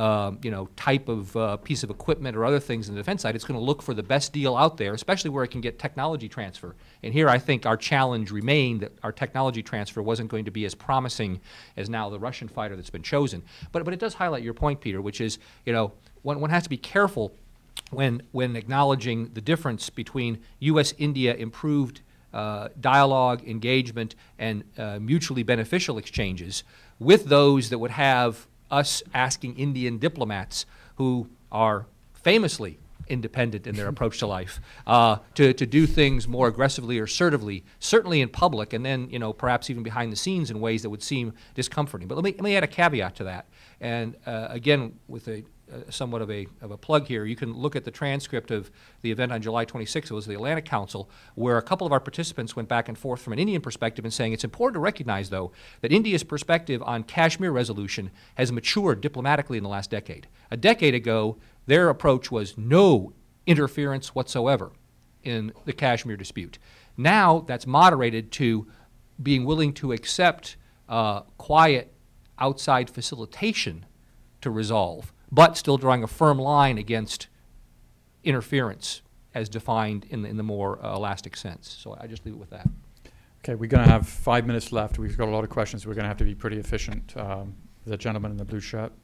type of piece of equipment or other things in the defense side. It's going to look for the best deal out there, especially where it can get technology transfer. And here I think our challenge remained that our technology transfer wasn't going to be as promising as now the Russian fighter that's been chosen. But it does highlight your point, Peter, which is, you know, one has to be careful when acknowledging the difference between U.S.-India improved dialogue, engagement, and mutually beneficial exchanges with those that would have us asking Indian diplomats who are famously independent in their approach to life, to do things more aggressively or assertively, certainly in public, and then perhaps even behind the scenes in ways that would seem discomforting. But let me add a caveat to that. And again, with somewhat of a plug here, you can look at the transcript of the event on July 26th. It was the Atlantic Council, where a couple of our participants went back and forth from an Indian perspective and saying it's important to recognize, though, that India's perspective on Kashmir resolution has matured diplomatically in the last decade. A decade ago, their approach was no interference whatsoever in the Kashmir dispute. Now that's moderated to being willing to accept quiet outside facilitation to resolve, but still drawing a firm line against interference as defined in the more elastic sense. So I just leave it with that. Okay, we're going to have 5 minutes left. We've got a lot of questions. We're going to have to be pretty efficient. The gentleman in the blue shirt.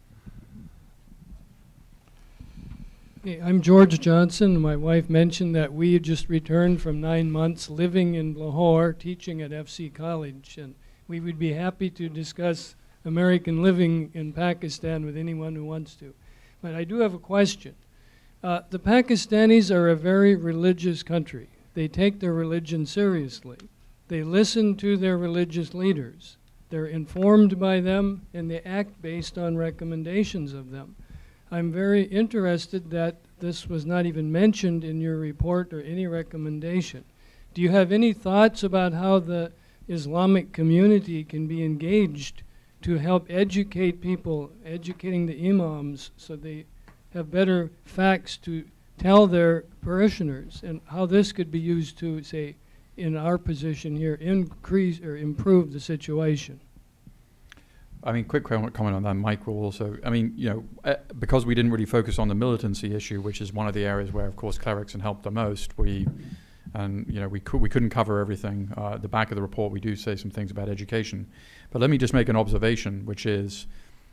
Hey, I'm George Johnson. My wife mentioned that we had just returned from 9 months living in Lahore, teaching at FC College, and we would be happy to discuss American living in Pakistan with anyone who wants to. But I do have a question. The Pakistanis are a very religious country. They take their religion seriously. They listen to their religious leaders. They're informed by them, and they act based on recommendations of them. I'm very interested that this was not even mentioned in your report or any recommendation. Do you have any thoughts about how the Islamic community can be engaged to help educate people, educating the imams so they have better facts to tell their parishioners, and how this could be used to, say, in our position here, increase or improve the situation? I mean, quick comment on that. Mike will also, I mean, because we didn't really focus on the militancy issue, which is one of the areas where, of course, clerics can help the most, we couldn't cover everything. At the back of the report, we do say some things about education. But let me just make an observation, which is,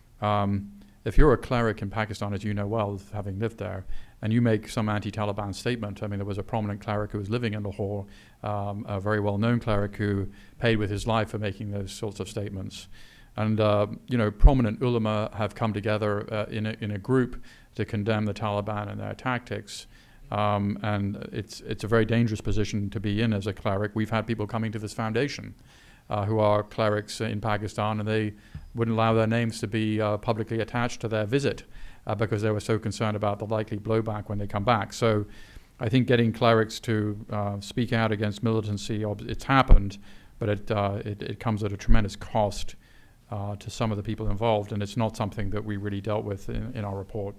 if you're a cleric in Pakistan, as you know well, having lived there, and you make some anti-Taliban statement, I mean, there was a prominent cleric who was living in Lahore, a very well-known cleric who paid with his life for making those sorts of statements. And prominent ulama have come together in a group to condemn the Taliban and their tactics. And it's a very dangerous position to be in as a cleric. We've had people coming to this foundation who are clerics in Pakistan, and they wouldn't allow their names to be publicly attached to their visit because they were so concerned about the likely blowback when they come back. So I think getting clerics to speak out against militancy, it's happened, but it comes at a tremendous cost to some of the people involved, and it's not something that we really dealt with in our report.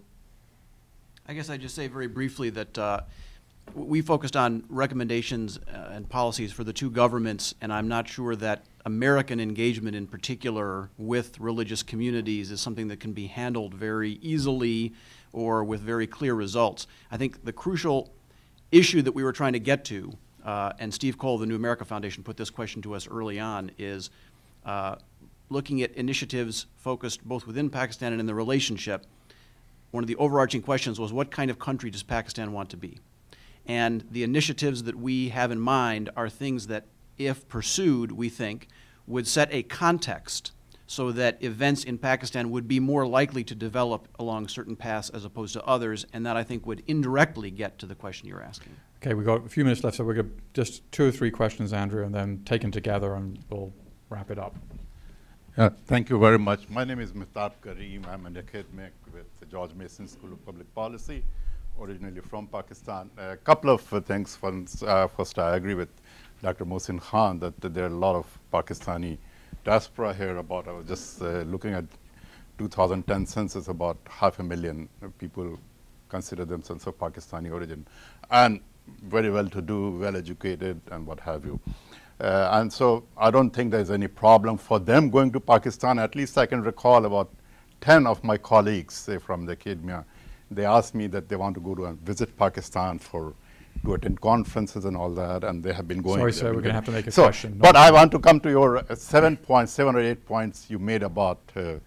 I guess I'd just say very briefly that we focused on recommendations and policies for the two governments, and I'm not sure that American engagement in particular with religious communities is something that can be handled very easily or with very clear results. I think the crucial issue that we were trying to get to, and Steve Cole, the New America Foundation, put this question to us early on, is looking at initiatives focused both within Pakistan and in the relationship. One of the overarching questions was, what kind of country does Pakistan want to be? And the initiatives that we have in mind are things that, if pursued, we think, would set a context so that events in Pakistan would be more likely to develop along certain paths as opposed to others, and that, I think, would indirectly get to the question you're asking. Okay, we've got a few minutes left, so we're going to just 2 or 3 questions, Andrew, and then taken together, and we'll wrap it up. Thank you very much. My name is Mehtab Kareem. I'm an academic with the George Mason School of Public Policy, originally from Pakistan. A couple of things. First, I agree with Dr. Mohsin Khan that there are a lot of Pakistani diaspora here. I was just looking at 2010 census, about 500,000 people consider themselves of Pakistani origin, and very well-to-do, well-educated, and what have you. And so I don't think there's any problem for them going to Pakistan. At least I can recall about 10 of my colleagues, say from the academia, they asked me that they want to go to visit Pakistan to attend conferences and all that, and they have been going. Sorry, sir, we're going to have to make a question. But I want to come to your 7 or 8 points you made about the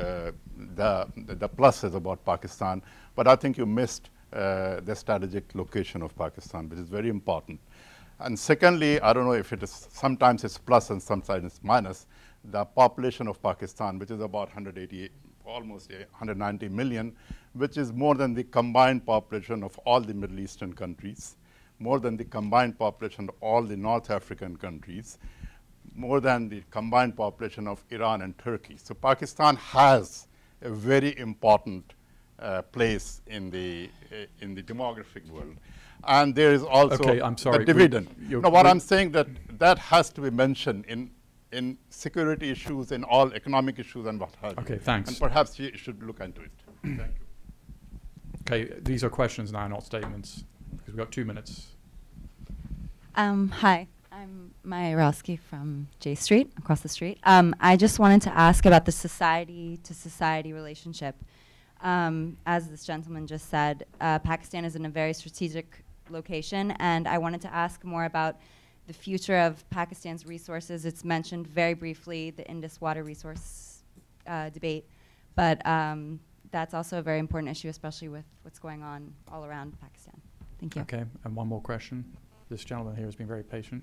pluses about Pakistan. But I think you missed the strategic location of Pakistan, which is very important. And secondly, I don't know if it is, sometimes it's plus and sometimes it's minus, the population of Pakistan, which is about almost 190 million, which is more than the combined population of all the Middle Eastern countries, more than the combined population of all the North African countries, more than the combined population of Iran and Turkey. So Pakistan has a very important place in the demographic world. And there is also the dividend. No, what I'm saying that has to be mentioned in security issues, in all economic issues and what have you. Okay, thanks. And perhaps you should look into it. Thank you. Okay, these are questions now, not statements, because we've got 2 minutes. Hi, I'm Maya Rosky from J Street, across the street. I just wanted to ask about the society-to-society relationship. As this gentleman just said, Pakistan is in a very strategic location, and I wanted to ask more about the future of Pakistan's resources. It's mentioned very briefly, the Indus water resource debate, but that's also a very important issue, especially with what's going on all around Pakistan. Thank you. Okay, and one more question. This gentleman here has been very patient.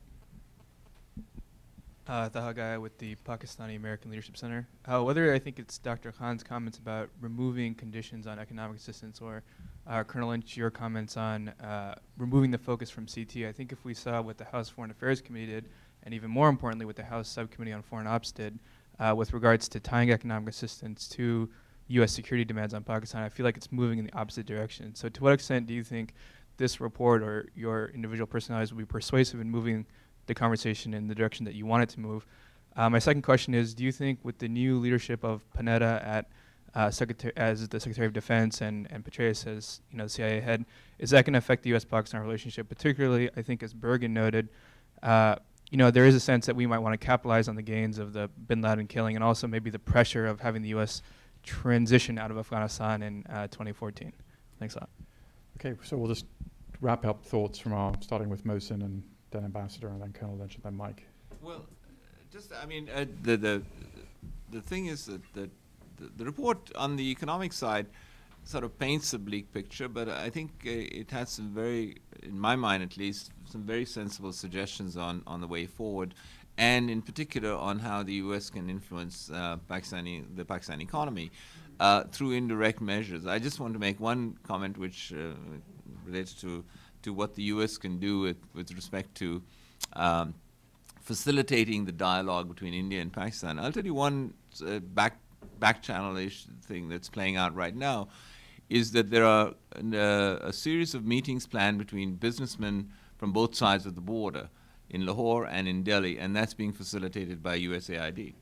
Taha Gaya with the Pakistani American Leadership Center. Whether I think it's Dr. Khan's comments about removing conditions on economic assistance or Colonel Lynch, your comments on removing the focus from CT, I think if we saw what the House Foreign Affairs Committee did, and even more importantly what the House Subcommittee on Foreign Ops did with regards to tying economic assistance to U.S. security demands on Pakistan, I feel like it's moving in the opposite direction. So to what extent do you think this report or your individual personalities will be persuasive in moving the conversation in the direction that you want it to move? My second question is, do you think with the new leadership of Panetta at as the Secretary of Defense and Petraeus as the CIA head, is that going to affect the U.S.-Pakistan relationship? Particularly, I think as Bergen noted, there is a sense that we might want to capitalize on the gains of the bin Laden killing and also maybe the pressure of having the U.S. transition out of Afghanistan in 2014. Thanks a lot. Okay, so we'll just wrap up thoughts from starting with Mohsin and then Ambassador and then Colonel Lynch and then Mike. Well, the thing is that the report on the economic side sort of paints a bleak picture, but I think it has some very, in my mind at least, some very sensible suggestions on the way forward, and in particular on how the U.S. can influence the Pakistani economy through indirect measures. I just want to make one comment which relates to what the U.S. can do with respect to facilitating the dialogue between India and Pakistan. I'll tell you one back-channel-ish thing that's playing out right now is that there are a series of meetings planned between businessmen from both sides of the border in Lahore and in Delhi, and that's being facilitated by USAID,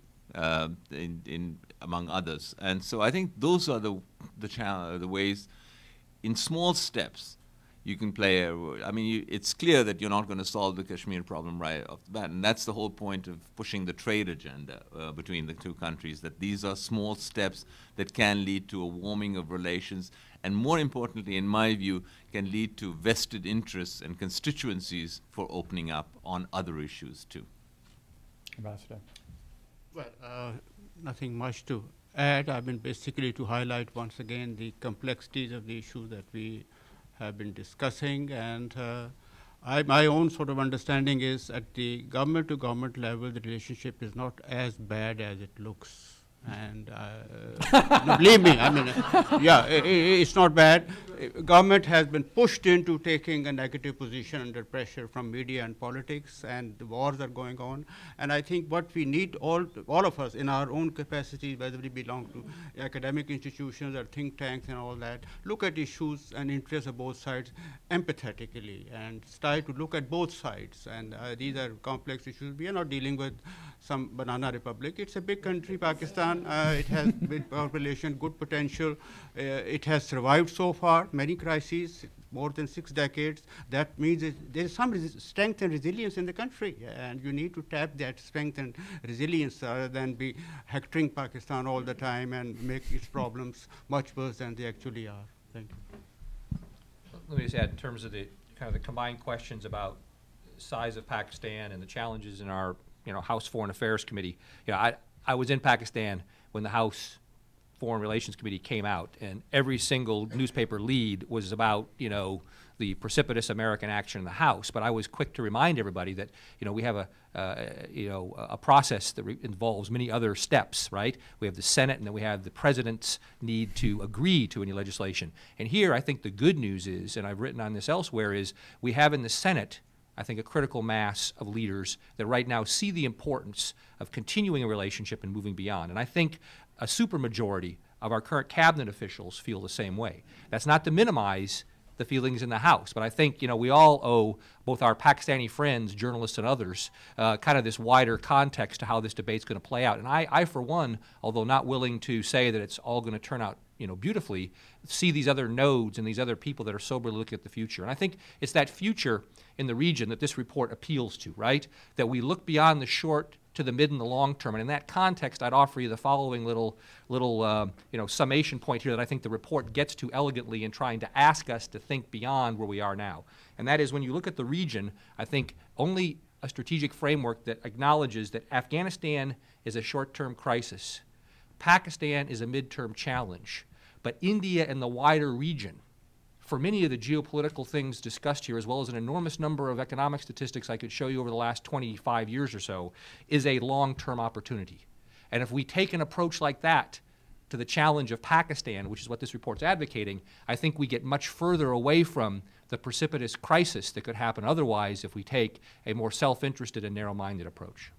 among others. And so I think those are the ways, in small steps, you can play it's clear that you're not going to solve the Kashmir problem right off the bat, and that's the whole point of pushing the trade agenda between the two countries, that these are small steps that can lead to a warming of relations, and more importantly, in my view, can lead to vested interests and constituencies for opening up on other issues too. Ambassador. Well, nothing much to add. I mean, basically to highlight once again the complexities of the issue that we have been discussing, and my own sort of understanding is at the government-to-government level, the relationship is not as bad as it looks. And no, believe me, I mean, it's not bad. Government has been pushed into taking a negative position under pressure from media and politics, and the wars are going on. And I think what we need, all of us in our own capacity, whether we belong to academic institutions or think tanks and all that, look at issues and interests of both sides empathetically and try to look at both sides. And these are complex issues. We are not dealing with some banana republic. It's a big country, Pakistan. It has big population, good potential. It has survived so far many crises, more than 6 decades. That means there is some strength and resilience in the country, and you need to tap that strength and resilience rather than be hectoring Pakistan all the time and make its problems much worse than they actually are. Thank you. Let me just add, in terms of the kind of the combined questions about the size of Pakistan and the challenges in our House Foreign Affairs Committee. I was in Pakistan when the House Foreign Relations Committee came out, and every single newspaper lead was about, you know, the precipitous American action in the House. But I was quick to remind everybody that, you know, we have a process that involves many other steps, right? We have the Senate, and then we have the President's need to agree to any legislation. And here, I think the good news is, and I've written on this elsewhere, is we have in the Senate, I think, a critical mass of leaders that right now see the importance of continuing a relationship and moving beyond. And I think a supermajority of our current cabinet officials feel the same way. That's not to minimize the feelings in the House, but I think, you know, we all owe both our Pakistani friends, journalists and others, kind of this wider context to how this debate's going to play out. And I, for one, although not willing to say that it's all going to turn out, you know, beautifully, see these other nodes and these other people that are soberly looking at the future. And I think it's that future in the region that this report appeals to, right? That we look beyond the short to the mid and the long term. And in that context, I'd offer you the following little you know, summation point here that I think the report gets to elegantly in trying to ask us to think beyond where we are now. And that is, when you look at the region, I think only a strategic framework that acknowledges that Afghanistan is a short-term crisis, Pakistan is a mid-term challenge, but India and the wider region, for many of the geopolitical things discussed here, as well as an enormous number of economic statistics I could show you over the last 25 years or so, is a long-term opportunity. And if we take an approach like that to the challenge of Pakistan, which is what this report's advocating, I think we get much further away from the precipitous crisis that could happen otherwise if we take a more self-interested and narrow-minded approach.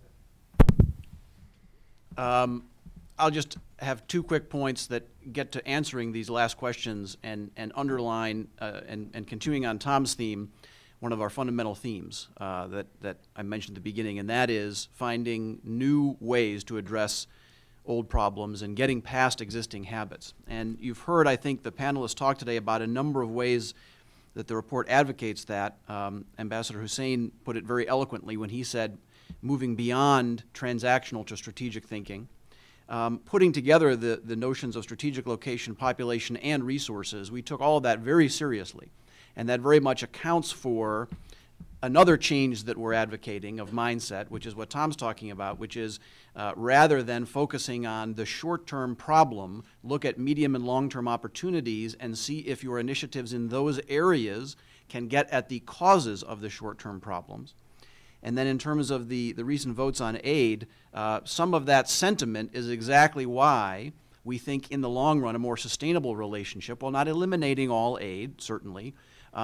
I'll just have two quick points that get to answering these last questions and underline and continuing on Tom's theme, one of our fundamental themes that I mentioned at the beginning, and that is finding new ways to address old problems and getting past existing habits. And you've heard, I think, the panelists talk today about a number of ways that the report advocates that. Ambassador Hussein put it very eloquently when he said moving beyond transactional to strategic thinking. Putting together the notions of strategic location, population, and resources, we took all of that very seriously. And that very much accounts for another change that we're advocating of mindset, which is what Tom's talking about, which is rather than focusing on the short-term problem, look at medium and long-term opportunities and see if your initiatives in those areas can get at the causes of the short-term problems. And then in terms of the recent votes on aid, some of that sentiment is exactly why we think in the long run a more sustainable relationship, while not eliminating all aid, certainly,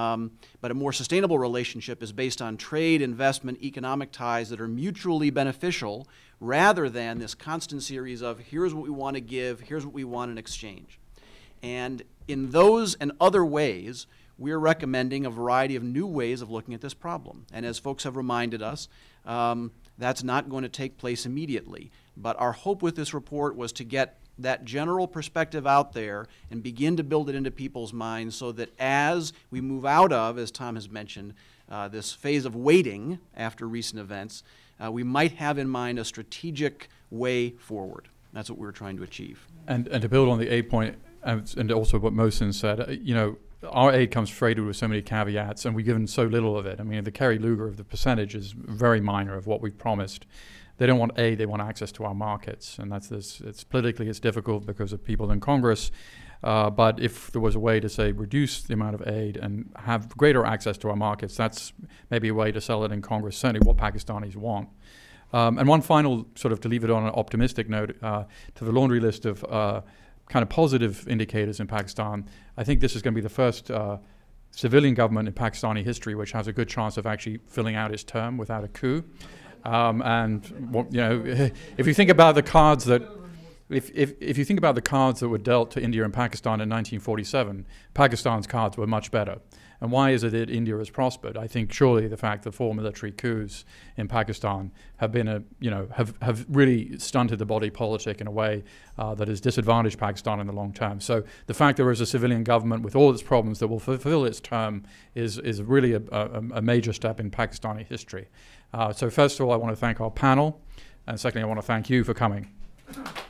but a more sustainable relationship is based on trade, investment, economic ties that are mutually beneficial rather than this constant series of here's what we want to give, here's what we want in exchange. And in those and other ways, we're recommending a variety of new ways of looking at this problem. And as folks have reminded us, that's not going to take place immediately. But our hope with this report was to get that general perspective out there and begin to build it into people's minds so that as we move out of, as Tom has mentioned, this phase of waiting after recent events, we might have in mind a strategic way forward. That's what we're trying to achieve. And to build on the aid point, and also what Mohsen said, you know, our aid comes freighted with so many caveats, and we've given so little of it. I mean, the Kerry Lugar of the percentage is very minor of what we've promised. They don't want aid, they want access to our markets. And that's this, it's politically, it's difficult because of people in Congress. But if there was a way to, say, reduce the amount of aid and have greater access to our markets, that's maybe a way to sell it in Congress, certainly what Pakistanis want. And one final, sort of to leave it on an optimistic note, to the laundry list of kind of positive indicators in Pakistan, I think this is going to be the first civilian government in Pakistani history which has a good chance of actually filling out its term without a coup. And you know, if you think about the cards that, if you think about the cards that were dealt to India and Pakistan in 1947, Pakistan's cards were much better. And why is it that India has prospered? I think surely the fact that 4 military coups in Pakistan have been have really stunted the body politic in a way that has disadvantaged Pakistan in the long term. So the fact there is a civilian government with all its problems that will fulfill its term is really a major step in Pakistani history. So first of all, I want to thank our panel, and secondly, I want to thank you for coming.